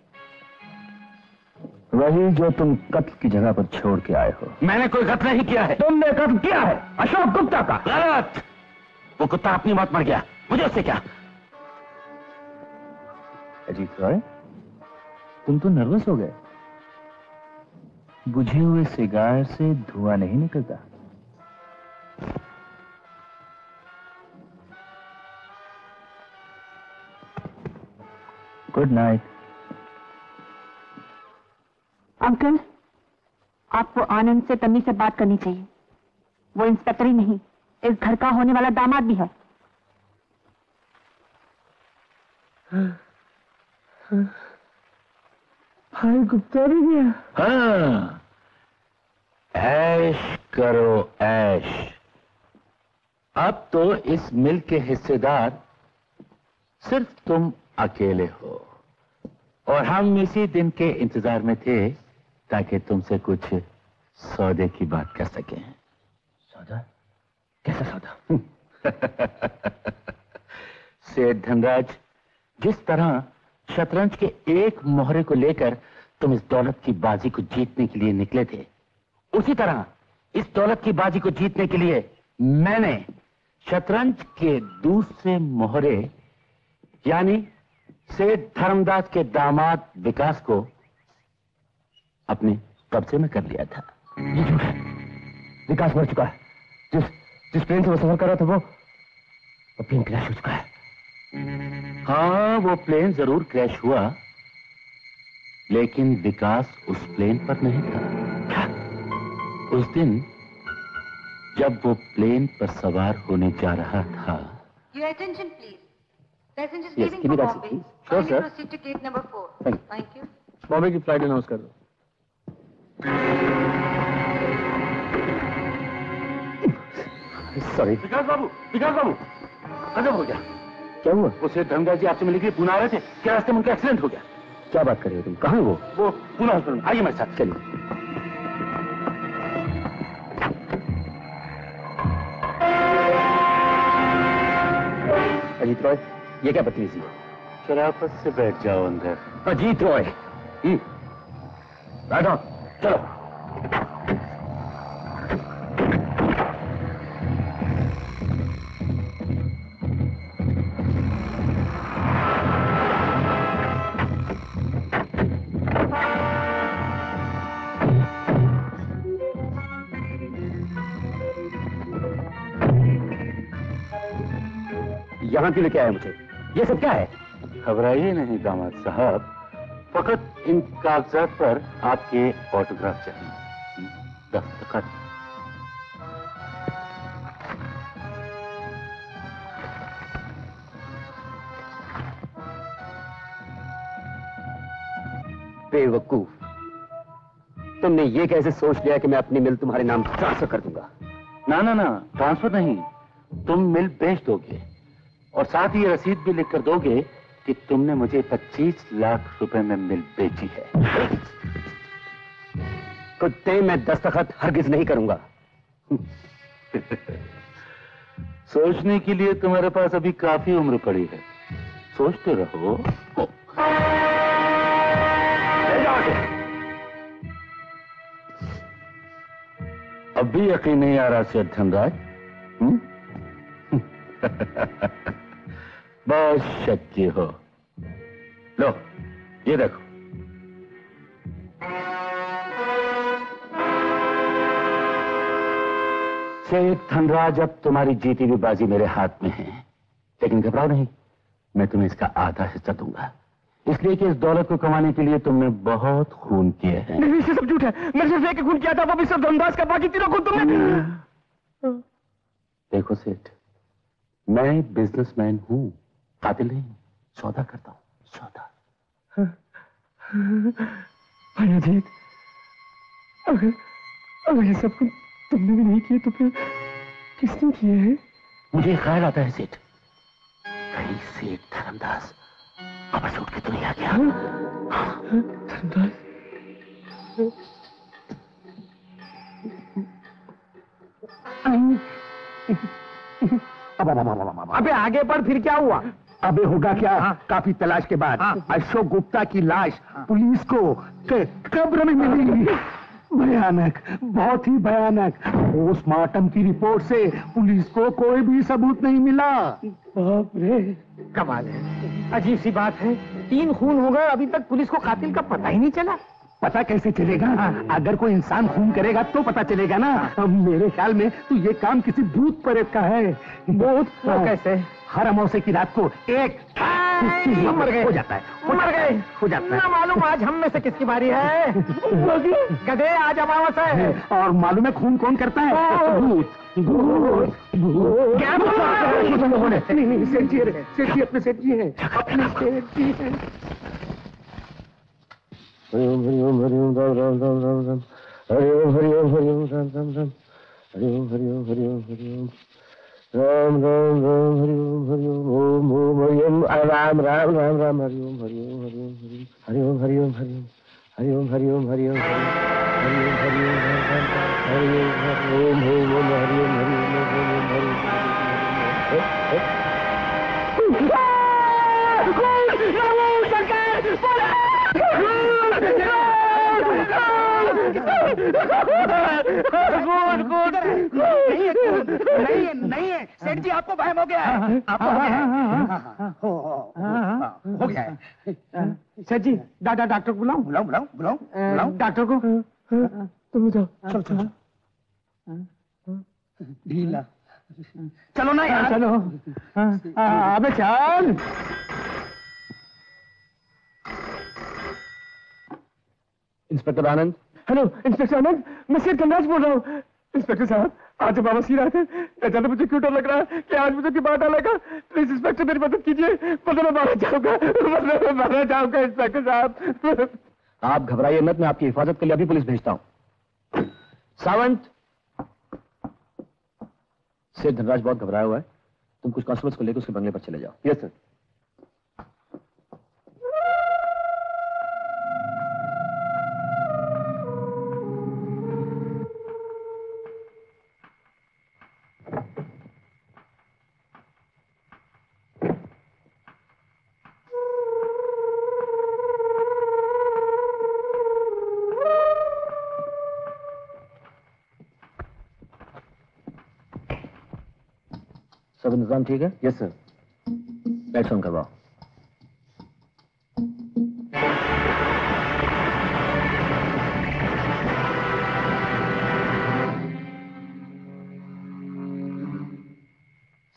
वही जो तुम कत्ल की जगह पर छोड़ के आए हो। मैंने कोई कत्ल नहीं किया है। तुमने कत्ल किया है अशोक गुप्ता का। गलत। वो कुत्ता अपनी मौत मर गया, मुझे उससे क्या? अजीत रॉय, तुम तो नर्वस हो गए। बुझे हुए सिगार से धुआं नहीं निकलता। Good night. अंकल, आपको आनंद से तमीज से बात करनी चाहिए। वो इंस्पेक्टर ही नहीं, इस घर का होने वाला दामाद भी है। भाई गुप्ता भी गया। हाँ, ऐश करो ऐश। अब तो इस मिल के हिस्सेदार सिर्फ तुम अकेले हो, और हम इसी दिन के इंतजार में थे ताकि तुमसे कुछ सौदे की बात कर सकें। सौदा? कैसा सौदा? सेठ धनराज, जिस तरह शतरंज के एक मोहरे को लेकर तुम इस दौलत की बाजी को जीतने के लिए निकले थे, उसी तरह इस दौलत की बाजी को जीतने के लिए मैंने शतरंज के दूसरे मोहरे यानी सेठ धर्मदास के दामाद विकास को अपने कब्जे में कर लिया था। ये झूठ है। विकास मर चुका है। जिस प्लेन से वो सफर कर रहा था वो प्लेन क्रैश हो चुका है। हाँ, वो प्लेन जरूर क्रैश हुआ, लेकिन विकास उस प्लेन पर नहीं था। क्या? उस दिन जब वो प्लेन पर सवार होने जा रहा था। Your attention, please. Passengers Yes, leaving give me for that Bombay. seat, please. Sure, Kindly sir. proceed to gate number 4. Thank you. Thank you. Bombay की फ्लाइट अनाउंस कर दो। सॉरी। विकास बाबू, गजब हो गया। क्या हुआ? वो सेठ धर्मदास जी आपसे मिलने के लिए पुणे आ रहे थे, क्या रास्ते में उनका एक्सीडेंट हो गया? क्या बात कर रहे हो तुम? कहाँ है वो? वो पुणे हॉस्पिटल में। आइए मेरे साथ। चलिए। अजीत रॉय, ये क्या बदतमीजी है? शराफत से बैठ जाओ अंदर। अजीत रॉय, बैठो, चलो। यहाँ क्यों लेके आए मुझे? ये सब क्या है? घबराइए नहीं दामाद साहब, फकत इन कागजात पर आपके ऑटोग्राफ चाहिए, दस्तखत। बेवकूफ, तुमने ये कैसे सोच लिया कि मैं अपनी मिल तुम्हारे नाम ट्रांसफर कर दूंगा? ना ना ना, ट्रांसफर नहीं, तुम मिल बेच दोगे और साथ ही रसीद भी लिख कर दोगे कि तुमने मुझे 25 लाख रुपए में मिल बेची है। कुत्ते, मैं दस्तखत हरगिज नहीं करूंगा। सोचने के लिए तुम्हारे पास अभी काफी उम्र पड़ी है, सोचते रहो। अब भी यकीन नहीं आ रहा सेठ धनराज? बहुत शक्की हो। लो ये देखो। सेठ धनराज, अब तुम्हारी जीती हुई बाजी मेरे हाथ में है, लेकिन घबराओ नहीं, मैं तुम्हें इसका आधा हिस्सा दूंगा, इसलिए कि इस दौलत को कमाने के लिए तुमने बहुत खून किए हैं। नहीं, ये सब झूठ है। मैंने सिर्फ एक खून किया था, वो भी सिर्फ धनराज का, बाकी तीनों खून तुमने। देखो सेठ, मैं बिजनेसमैन हूं, कातिल नहीं, सौदा करता हूं, सौदा। भाई अजीत, अगर ये सब कुछ तुमने भी नहीं किए तो फिर किसने किए हैं? मुझे ख्याल आता है सेठ, कहीं सेठ धर्मदास वापस उठ के तो नहीं आ गया? धर्मदास? अबे आगे बढ़, फिर क्या हुआ? अबे होगा क्या? काफी तलाश के बाद अशोक गुप्ता की लाश पुलिस को कब्र में मिली। भयानक, बहुत ही भयानक। पोस्टमार्टम की रिपोर्ट से पुलिस को कोई भी सबूत नहीं मिला। बाप रे, कमाल है, अजीब सी बात है, 3 खून हो गए, अभी तक पुलिस को कातिल का पता ही नहीं चला। पता कैसे चलेगा? अगर कोई इंसान खून करेगा तो पता चलेगा ना। मेरे ख्याल में तो ये काम किसी भूत प्रेत का है। भूत? कैसे? हर अमावस्या की रात को एक मर गए हो जाता है, मर गए हो जाता है। मालूम आज हम में से किसकी बारी है? गधे, आज अमावस्या है। और मालूम है खून कौन करता है? भूत। क्या नहीं, सेठ जी है, सेठ जी अपने सेठ जी है, अपने सेठ जी है। हरिओम हरिओम हरिओम राम राम राम राम राम, हरिओम हरिओम हरिओम राम राम राम, हरिओम हरिओम हरिओम हरिओम राम राम राम, हरिओम हरिओम ओम ओम हरिओम राम राम राम राम, हरिओम हरिओम हरिओम हरिओम हरिओम हरिओम हरिओम हरिओम हरिओम हरिओम राम राम हरिओम ओम ओम हरिओम हरिओम नहीं है सेठ जी, आपको वहम हो गया है, आपको हो गया है। सेठ जी, डॉक्टर को बुलाऊं? बुलाऊं डॉक्टर को। तुम जाओ, चलो ढीला, चलो ना यार, चलो। अबे चल। Inspector Anand. Hello inspector Anand, मैं सेठ धनराज बोल रहा हूँ। इंस्पेक्टर साहब, आज जब वापस ही आए थे, अचानक मुझे क्यों डर लग रहा है कि आज मुझे की बात डालेगा। प्लीज इंस्पेक्टर मेरी मदद कीजिए, वरना मैं मारा जाऊंगा, इंस्पेक्टर साहब। आप घबराइए मत, मैं आपकी हिफाजत के लिए अभी पुलिस भेजता हूँ। सावंत, सेठ धनराज बहुत घबराया हुआ है, तुम कुछ कांस्टेबल्स को लेकर उसके बंगले पर चले जाओ। Yes sir. सब इंतजाम ठीक है? Yes sir. लाइट्स ऑन करवाओ।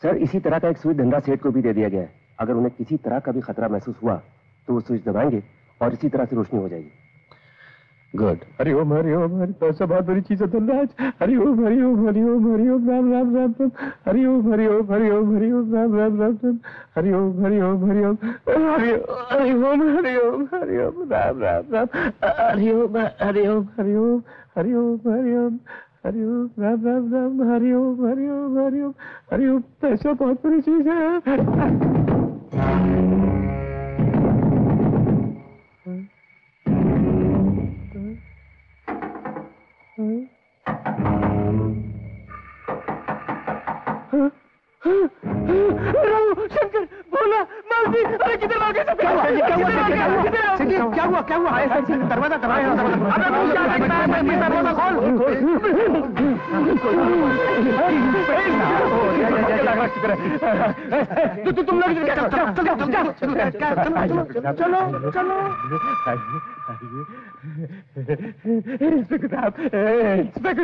सर, इसी तरह का एक स्विच धनराज सेठ को भी दे दिया गया है। अगर उन्हें किसी तरह का भी खतरा महसूस हुआ तो वो स्विच दबाएंगे और इसी तरह से रोशनी हो जाएगी। गुड। हरिओम हरिओम हरि, पैसा बहुत बड़ी चीज है धनराज। हरिओम हरिओम हरिओम हरिओम राम राम राम राम। हरिओम हरिओम हरिओम हरिओम राम राम राम राम। हरिओम हरिओम हरिओम हरिओम हरिओम हरिओम राम राम राम। हरिओम हरिओम हरिओम हरिओम हरिओम हरिओम राम राम राम। हरिओम हरिओम हरिओम हरिओम, पैसा बहुत बड़ी चीज है। शंकर, बोला, मालती, अरे किधर भाग गए सब? क्या हुआ? क्या हुआ? दरवाजा खोल। तुम लोग चलो। इंस्पेक्टर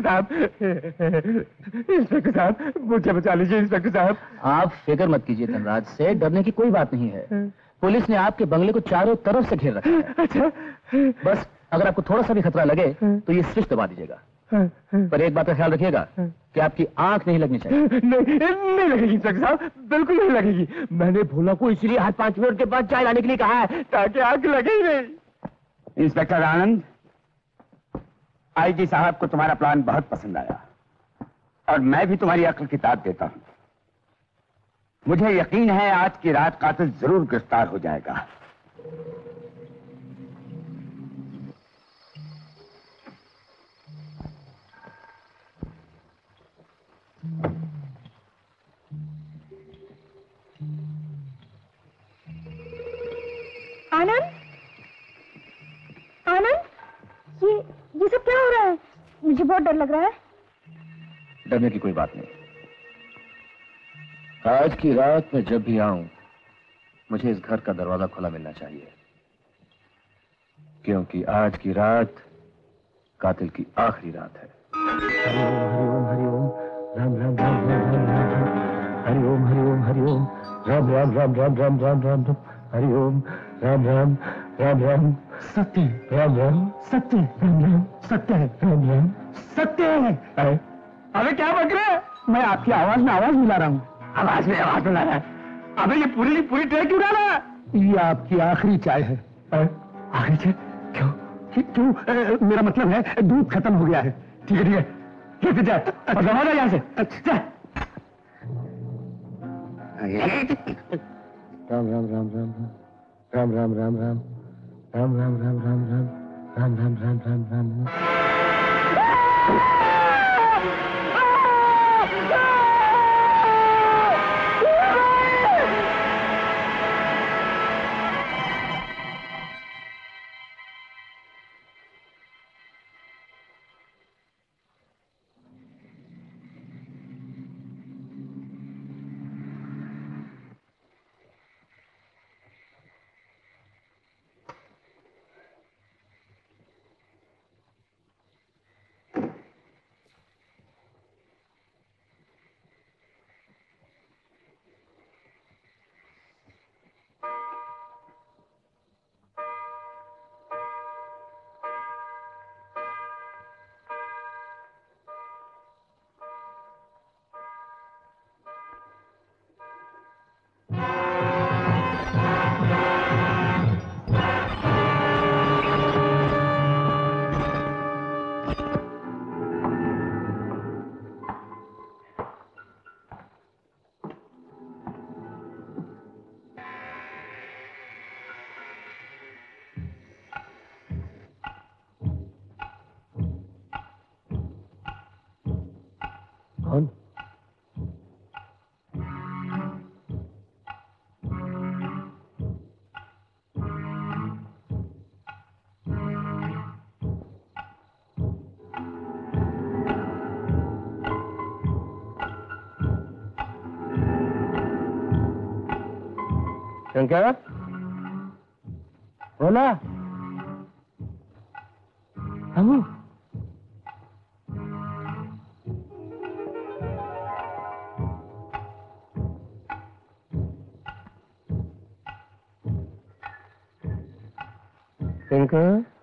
साहब, मुझे बचा लीजिए इंस्पेक्टर साहब। आप फिक्र मत कीजिए धनराज से, डरने की कोई बात नहीं है। पुलिस ने आपके बंगले को चारों तरफ से घेर रखा है। अच्छा, बस अगर आपको थोड़ा सा भी खतरा लगे तो ये स्विच दबा दीजिएगा। पर एक बात का ख्याल रखिएगा कि आपकी आंख नहीं लगनी चाहिए। नहीं लगेगी इंस्पेक्टर साहब, बिल्कुल नहीं लगेगी। मैंने भोला को इसलिए हर 5 मिनट के बाद चाय लाने के लिए कहा है ताकि आंख लगे ही नहीं। इंस्पेक्टर आनंद, आईजी साहब को तुम्हारा प्लान बहुत पसंद आया और मैं भी तुम्हारी अक्ल की दाद देता हूं। मुझे यकीन है आज की रात कातिल जरूर गिरफ्तार हो जाएगा। आनंद, ये सब क्या हो रहा है? मुझे बहुत डर लग रहा है। डरने की कोई बात नहीं। आज की रात में जब भी आऊं, मुझे इस घर का दरवाजा खुला मिलना चाहिए, क्योंकि आज की रात कातिल की आखिरी रात है। हरिओम हरिओम राम राम राम राम राम राम। हरिओम हरिओम हरिओम राम राम राम राम राम राम राम राम। हरिओम राम राम राम राम। सत्य राम राम, सत्य राम राम, सत्य राम राम, सत्य है। अबे क्या बक रहे हैं? मैं आपकी आवाज में आवाज मिला रहा हूँ। आवाज में आवाज मिला रहा है। अबे ये पूरी ट्रे क्यों डाला है? ये आपकी आखिरी चाय है। आखिरी चाय? क्यों? मेरा मतलब है दूध खत्म हो गया है। ठीक है, लेके जा और दबा दे यहाँ से। अच्छा। राम राम राम राम राम राम राम राम राम राम राम राम राम राम राम राम राम राम राम। कौन? शंकर, बोला हम इनको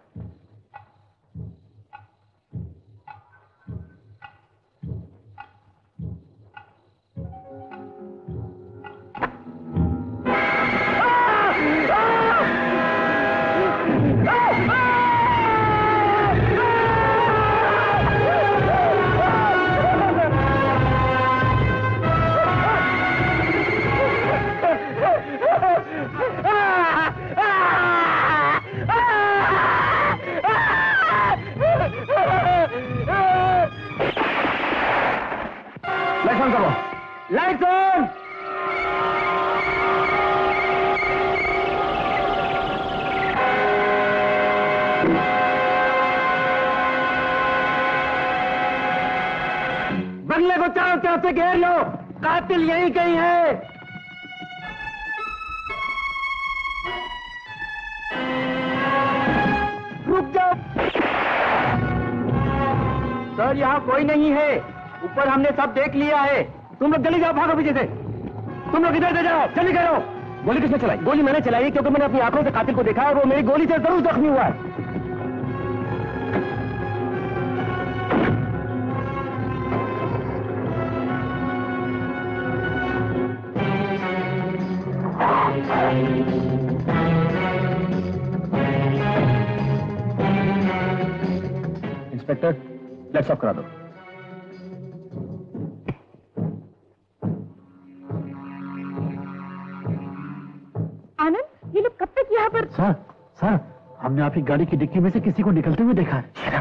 बंगले को चारों तरफ से घेर लो, कातिल यहीं कहीं है। रुक जाओ सर, यहाँ कोई नहीं है। ऊपर हमने सब देख लिया है। तुम लोग जल्दी जाओ, भागो पीछे से। तुम लोग इधर से जाओ, जल्दी करो। गोली किसने चलाई? गोली मैंने चलाई है, क्योंकि मैंने अपनी आंखों से कातिल को देखा है और वो मेरी गोली से जरूर जख्मी हुआ है। इंस्पेक्टर, लेट्स ऑफ करा दो। आनंद, ये लोग कब तक यहाँ पर? सर, हमने आपकी गाड़ी की डिक्की में से किसी को निकलते हुए देखा है।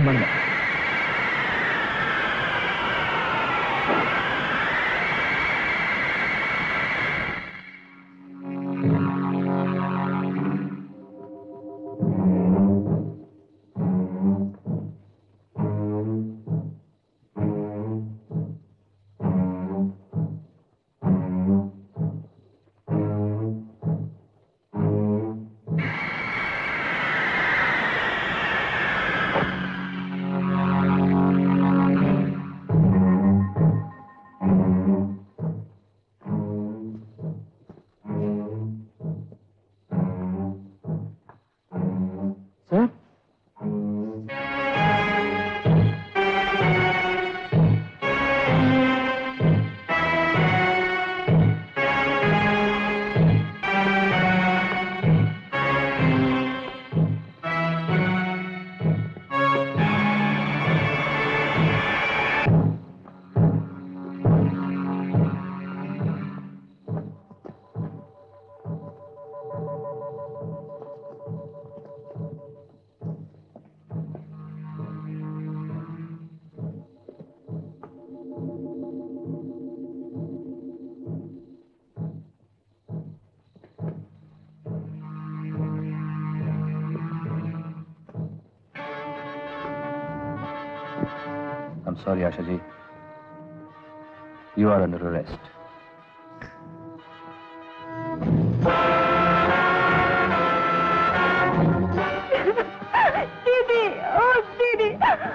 Sorry, Asha ji. You are under arrest. दीदी, ओ दीदी।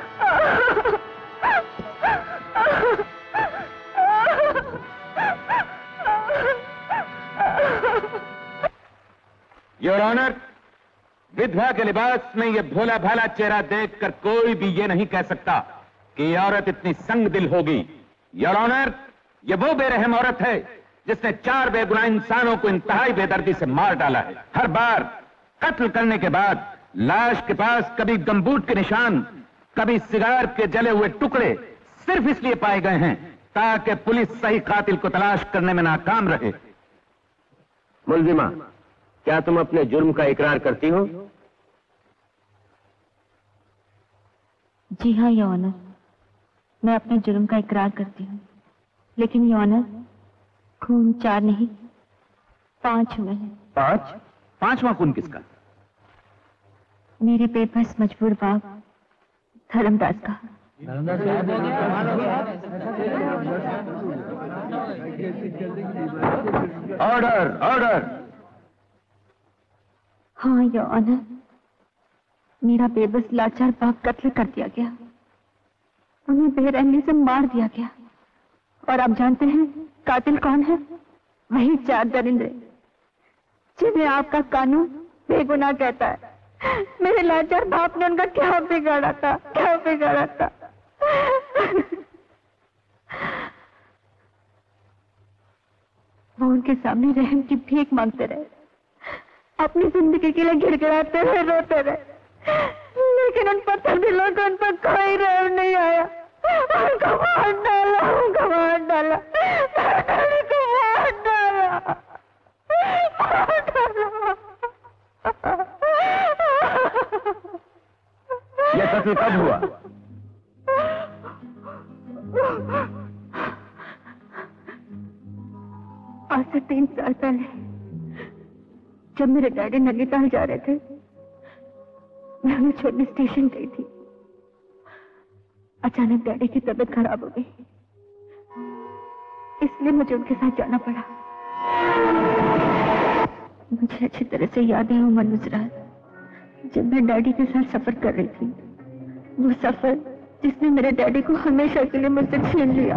योर ऑनर, विधवा के लिबास में ये भोला भाला चेहरा देखकर कोई भी ये नहीं कह सकता कि ये औरत इतनी संग दिल होगी। योर ऑनर, ये वो बेरहम औरत है जिसने 4 बेगुनाह इंसानों को इंतहाई बेदर्दी से मार डाला है। हर बार कत्ल करने के बाद लाश के पास कभी गमबूट के निशान, कभी सिगार के जले हुए टुकड़े सिर्फ इसलिए पाए गए हैं ताकि पुलिस सही कातिल को तलाश करने में नाकाम रहे। मुलजिमा, क्या तुम अपने जुर्म का इकरार करती हो? जी हाँ, योर ऑनर, मैं अपने जुर्म का इकरार करती हूँ, लेकिन योर ऑनर, खून 4 नहीं 5 हुए हैं। 5? 5वां खून किसका? मेरे बेबस मजबूर बाप धर्मदास का। Order, order. हाँ योर ऑनर, मेरा बेबस लाचार बाप कत्ल कर दिया गया, उन्हें बेरहमी से मार दिया गया। और आप जानते हैं कातिल कौन है? वही 4 दरिंदे जिन्हें आपका कानून बेगुनाह कहता है। मेरे लाचार बाप ने उनका क्या बिगाड़ा था, क्या बिगाड़ा था। वो उनके सामने रहम की भीख मांगते रहे, अपनी जिंदगी के लिए गिड़गिड़ाते रहे, रोते रहे, लेकिन उन पत्थर दिलों को उन पर कोई रहम नहीं आया। उनको मार डाला, उनको मार डाला, उनको मार डाला, मार डाला। यह कत्ल कब हुआ? आज से 3 साल पहले, जब मेरे डैडी नैनीताल जा रहे थे, मैं उन्हें छोड़ने स्टेशन गई थी। अचानक डैडी की तबीयत खराब हो गई, इसलिए मुझे उनके साथ जाना पड़ा। मुझे अच्छी तरह से याद है वो मनोज रात, जब मैं डैडी के साथ सफर कर रही थी, वो सफर जिसने मेरे डैडी को हमेशा के लिए मुझसे छीन लिया।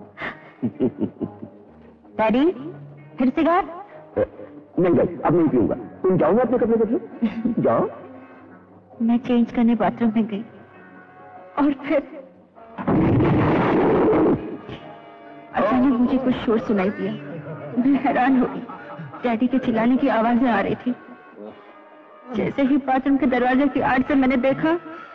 डैडी, फिर सिगार? नहीं भाई, अब नहीं पीऊंगा। तुम जाओ अपने कपड़े बदलो, जाओ। मैं चेंज करने बाथरूम में गई और फिर अचानक मुझे कुछ शोर सुनाई दिया। मैं हैरान हो गई, डैडी के चिल्लाने की आवाजें आ रही थी। जैसे ही बाथरूम के दरवाजे की आड़ से मैंने देखा,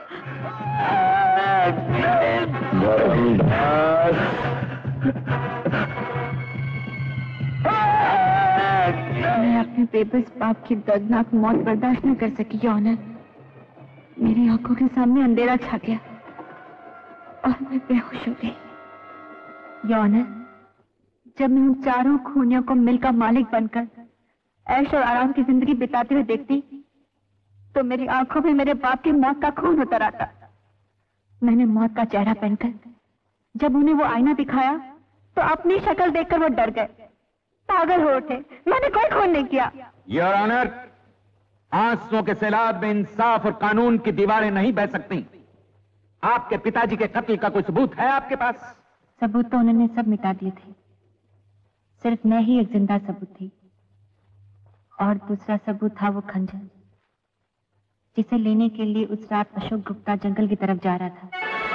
मैं अपने बेबस बाप की दर्दनाक मौत बर्दाश्त न कर सकी। योर ऑनर, मेरी आंखों के सामने अंधेरा छा गया और मैं बेहोश हो गई। योर ऑनर, जब मैं उन चारों खूनियों को मिल का मालिक बनकर ऐश और आराम की जिंदगी बिताते हुए देखती, तो मेरी आंखों में मेरे बाप की मौत का खून उतर आता। मैंने मौत का चेहरा पहनकर जब उन्हें वो आईना दिखाया, तो अपनी शक्ल देखकर वो डर गए, पागल हो उठे। मैंने कोई खून नहीं किया। योर ऑनर, आंसुओं के सैलाब में इंसाफ और कानून की दीवारें नहीं बह सकती। आपके पिताजी के कत्ल का कोई सबूत है आपके पास? सबूत तो उन्होंने सब मिटा दिए थे, सिर्फ मैं ही एक जिंदा सबूत थी। और दूसरा सबूत था वो खंजर, जिसे लेने के लिए उस रात अशोक गुप्ता जंगल की तरफ जा रहा था।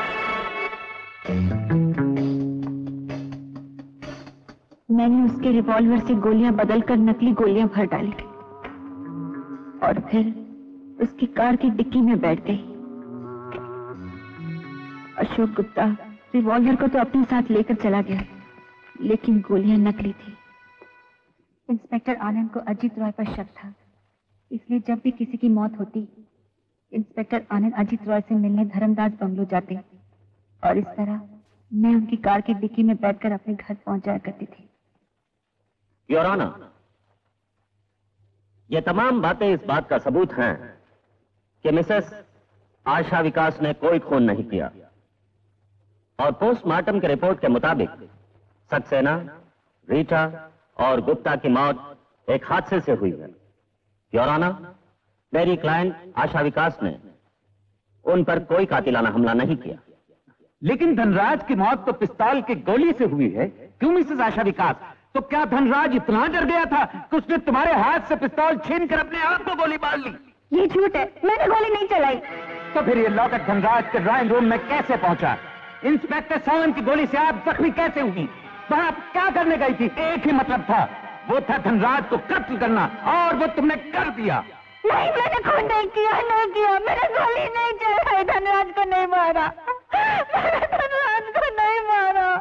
मैंने उसके रिवॉल्वर से गोलियां बदलकर नकली गोलियां भर डाली और फिर उसकी कार की डिक्की में बैठ गई। अशोक गुप्ता रिवॉल्वर को तो अपने साथ लेकर चला गया, लेकिन गोलियां नकली थी। इंस्पेक्टर आनंद को अजीत रॉय पर शक था, इसलिए जब भी किसी की मौत होती, इंस्पेक्टर आनंद अजीत रॉय से मिलने धर्मदास बंगलो जाते और इस तरह मैं उनकी कार की डिक्की में बैठकर अपने घर पहुंच जाया करती थी। योर ऑनर, ये तमाम बातें इस बात का सबूत हैं कि मिसेस आशा विकास ने कोई खून नहीं किया और पोस्टमार्टम के रिपोर्ट के मुताबिक सक्सेना, रीटा और गुप्ता की मौत एक हादसे से हुई है। योर ऑनर, मेरी क्लाइंट आशा विकास ने उन पर कोई कातिलाना हमला नहीं किया। लेकिन धनराज की मौत तो पिस्तौल की गोली से हुई है। क्यों मिसेस आशा विकास? तो क्या धनराज इतना डर गया था कि उसने तुम्हारे हाथ से पिस्तौल छीन कर अपने आप को गोली मार ली? ये झूठ है, मैंने गोली नहीं चलाई। तो फिर ये लॉकेट धनराज के ड्राइंग रूम में कैसे पहुंचा? इंस्पेक्टर सावन की गोली से आप जख्मी कैसे हुई? वहां आप क्या करने गई थी? एक ही मतलब था, वो था धनराज को कत्ल करना, और वो तुमने कर दिया। नहीं, मैंने खून नहीं किया, नहीं किया। मैंने गोली नहीं चलाई, धनराज को नहीं मारा, मैंने धनराज को नहीं मारा।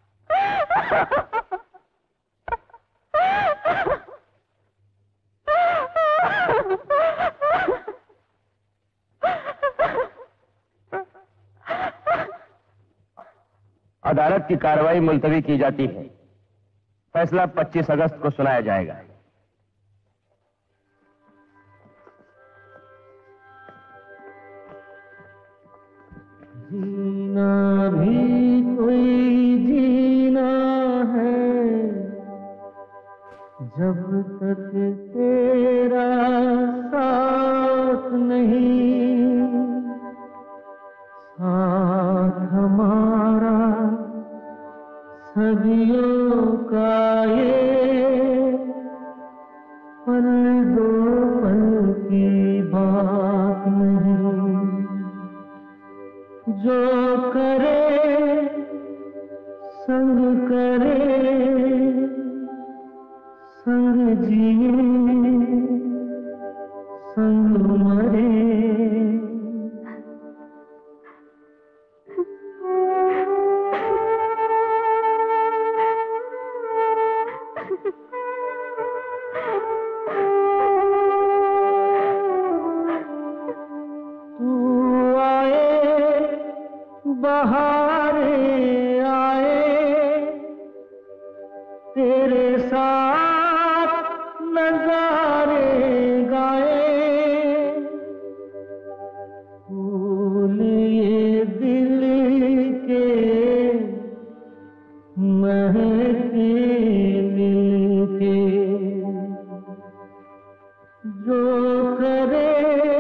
अदालत की कार्रवाई मुलतवी की जाती है। फैसला 25 अगस्त को सुनाया जाएगा। जीना भी कोई जीना है, जब तक तेरा साथ नहीं, साथ हमारा सदियों का ये पल दो पल की बात करे संग जिए संग मरे। बहारे आए तेरे साथ नजारे गाए, फूल ये दिल के महके मिलके, जो करे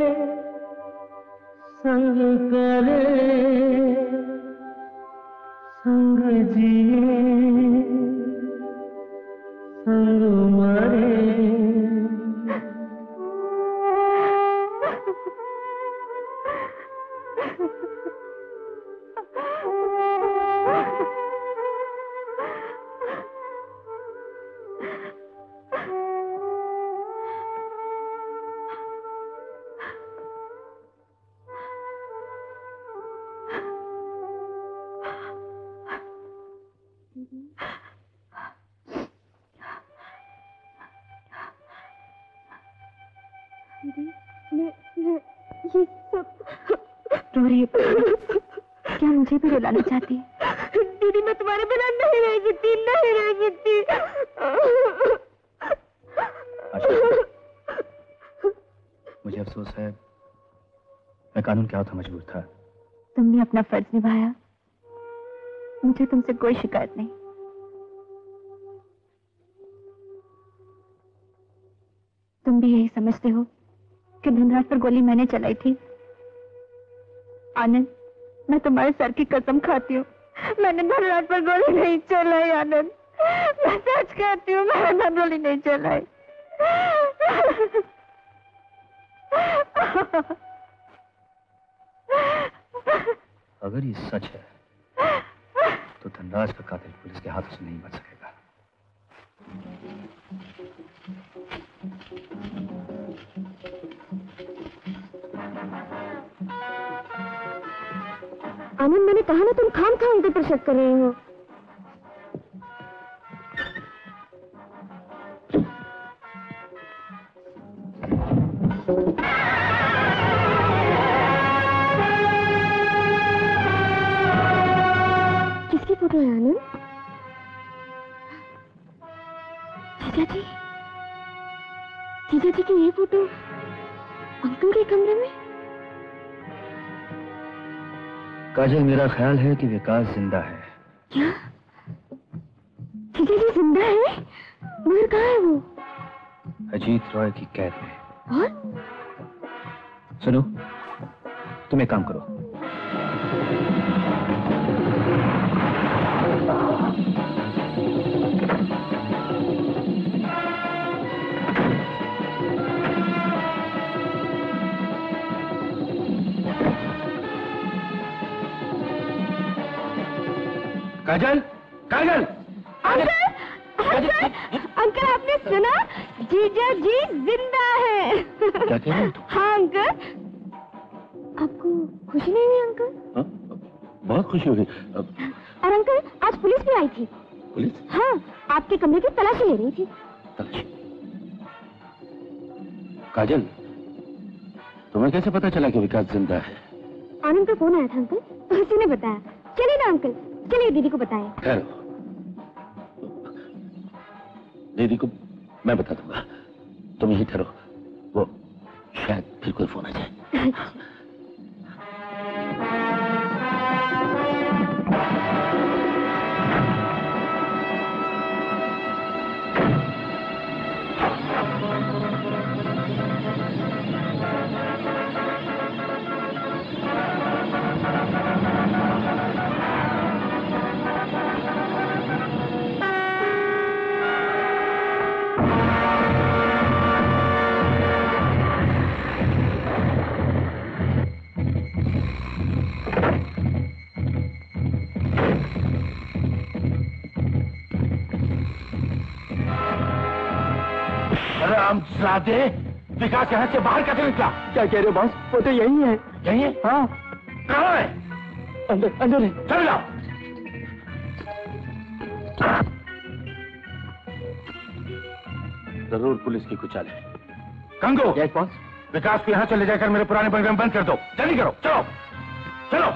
संग करे संग जिए संग मरे। ये सब रो रही है। क्या मुझे भी रुलाना चाहती है? दीदी मैं तुम्हारे बिना नहीं रह सकती, नहीं रह सकती। मुझे अफसोस है, मैं कानून के हाथ मजबूर था। तुमने अपना फर्ज निभाया, मुझे तुमसे कोई शिकायत नहीं। तुम भी यही समझते हो कि धनराज पर गोली मैंने चलाई थी? आनंद, मैं तुम्हारे सर की कसम खाती हूँ, मैंने धनराज पर गोली नहीं चलाई। आनंद, मैं सच कहती हूँ, मैंने गोली नहीं चलाई। अगर ये सच है तो धनराज का कातिल पुलिस के हाथों से नहीं बच सकेगा। आनंद, मैंने कहा ना तुम खाम-खाम उनके पर शक कर रहे हो। किसकी फोटो है आनंद? जीजा जी, जीजा जी की ये फोटो अंकल के कमरे में? काजल, मेरा ख्याल है कि विकास जिंदा है। क्या? जीजा जी जिंदा है? मगर कहाँ है वो? अजीत रॉय की कैद में। और? सुनो, तुम एक काम करो, काजल, काजल, अंकल, अंकल आपने सुना? जीजा जी जिंदा है। क्या कह रहे हो? हाँ अंकल, आपको खुशी नहीं हुई अंकल? हाँ? बहुत खुशी हो गई। और अंकल, आज पुलिस भी आई थी। पुलिस? हाँ, आपके कमरे की तलाशी ले रही थी। काजल, तुम्हें कैसे पता चला कि विकास जिंदा है? आनंद का फोन आया था अंकल, उसी ने बताया। चलिए ना अंकल, चलिए दीदी को बताएं। ठहरो, दीदी को मैं बता दूंगा, तुम यहीं ठहरो, वो शायद फिर कोई फोन आ जाए। हरामजादे, विकास यहाँ से बाहर कैसे निकला? क्या कह रहे हो बॉस? वो तो यही है। यही है? हाँ। कहाँ है? अंदर अंदर है। चल जाओ। जरूर पुलिस की कुचाल है। कंगो, यस बॉस। विकास को यहाँ से ले जाकर मेरे पुराने बंगले में बंद कर दो। जल्दी करो, चलो चलो।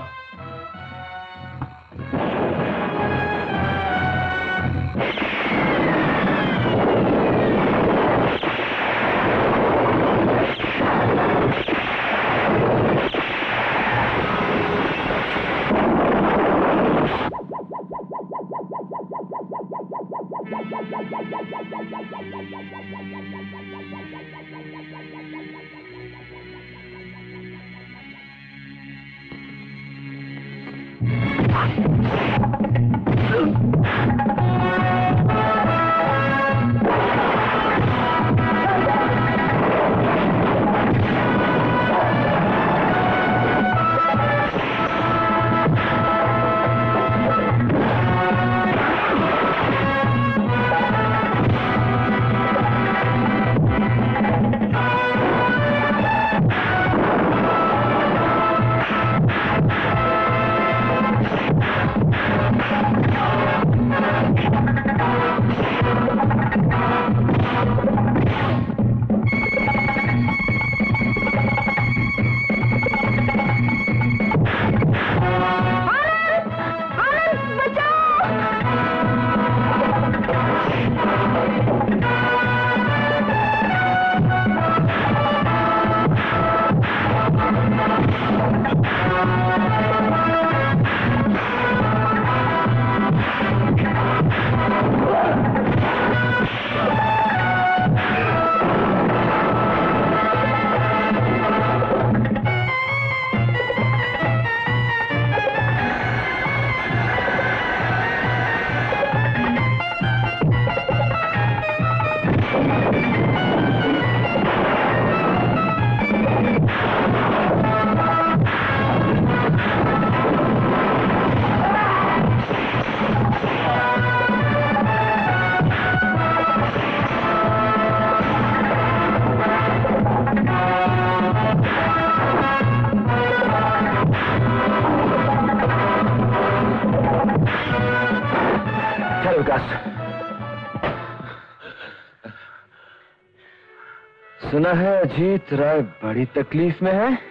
सुना है अजीत राय बड़ी तकलीफ में है।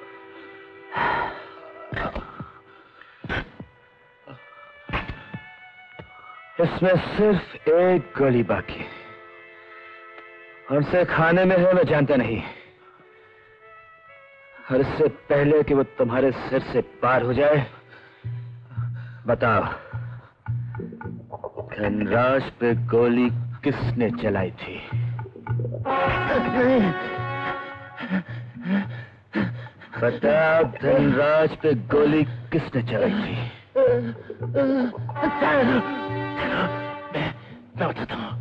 इसमें सिर्फ एक गोली बाकी और उसे खाने में है मैं जानता नहीं। और इससे पहले कि वो तुम्हारे सिर से पार हो जाए बताओ धनराज पे गोली किसने चलाई थी? बताओ धनराज पे गोली किसने चलाई थी? मैं बताता हूँ।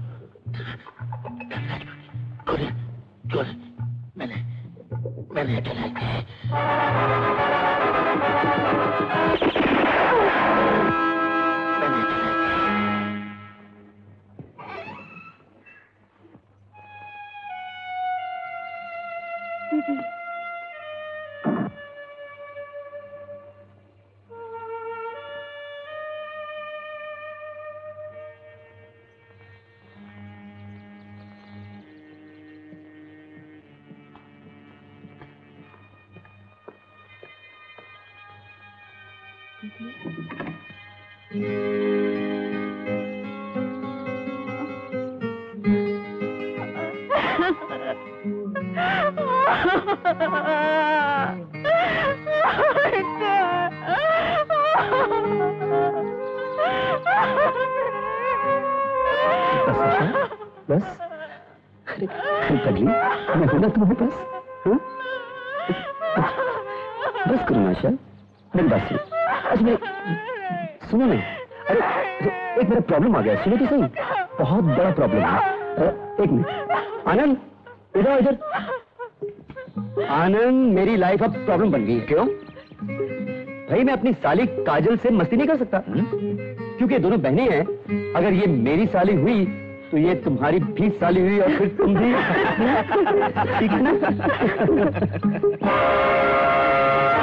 गोली गोली मैंने चलाई थी। बस पगली मैं हूं ना तुम्हारे पास। बस करो आशा, मेरी बात सुनो। अच्छा मेरी सुनो ना, अरे एक मेरा प्रॉब्लम आ गया, सुनो तो सही, बहुत बड़ा प्रॉब्लम है। एक मिनट आनंद, इधर इधर। आनंद मेरी लाइफ अब प्रॉब्लम बन गई। क्यों भाई? मैं अपनी साली काजल से मस्ती नहीं कर सकता क्योंकि दोनों बहनें हैं। अगर ये मेरी साली हुई तो ये तुम्हारी 20 साली हुई और फिर तुम भी। ठीक है ना?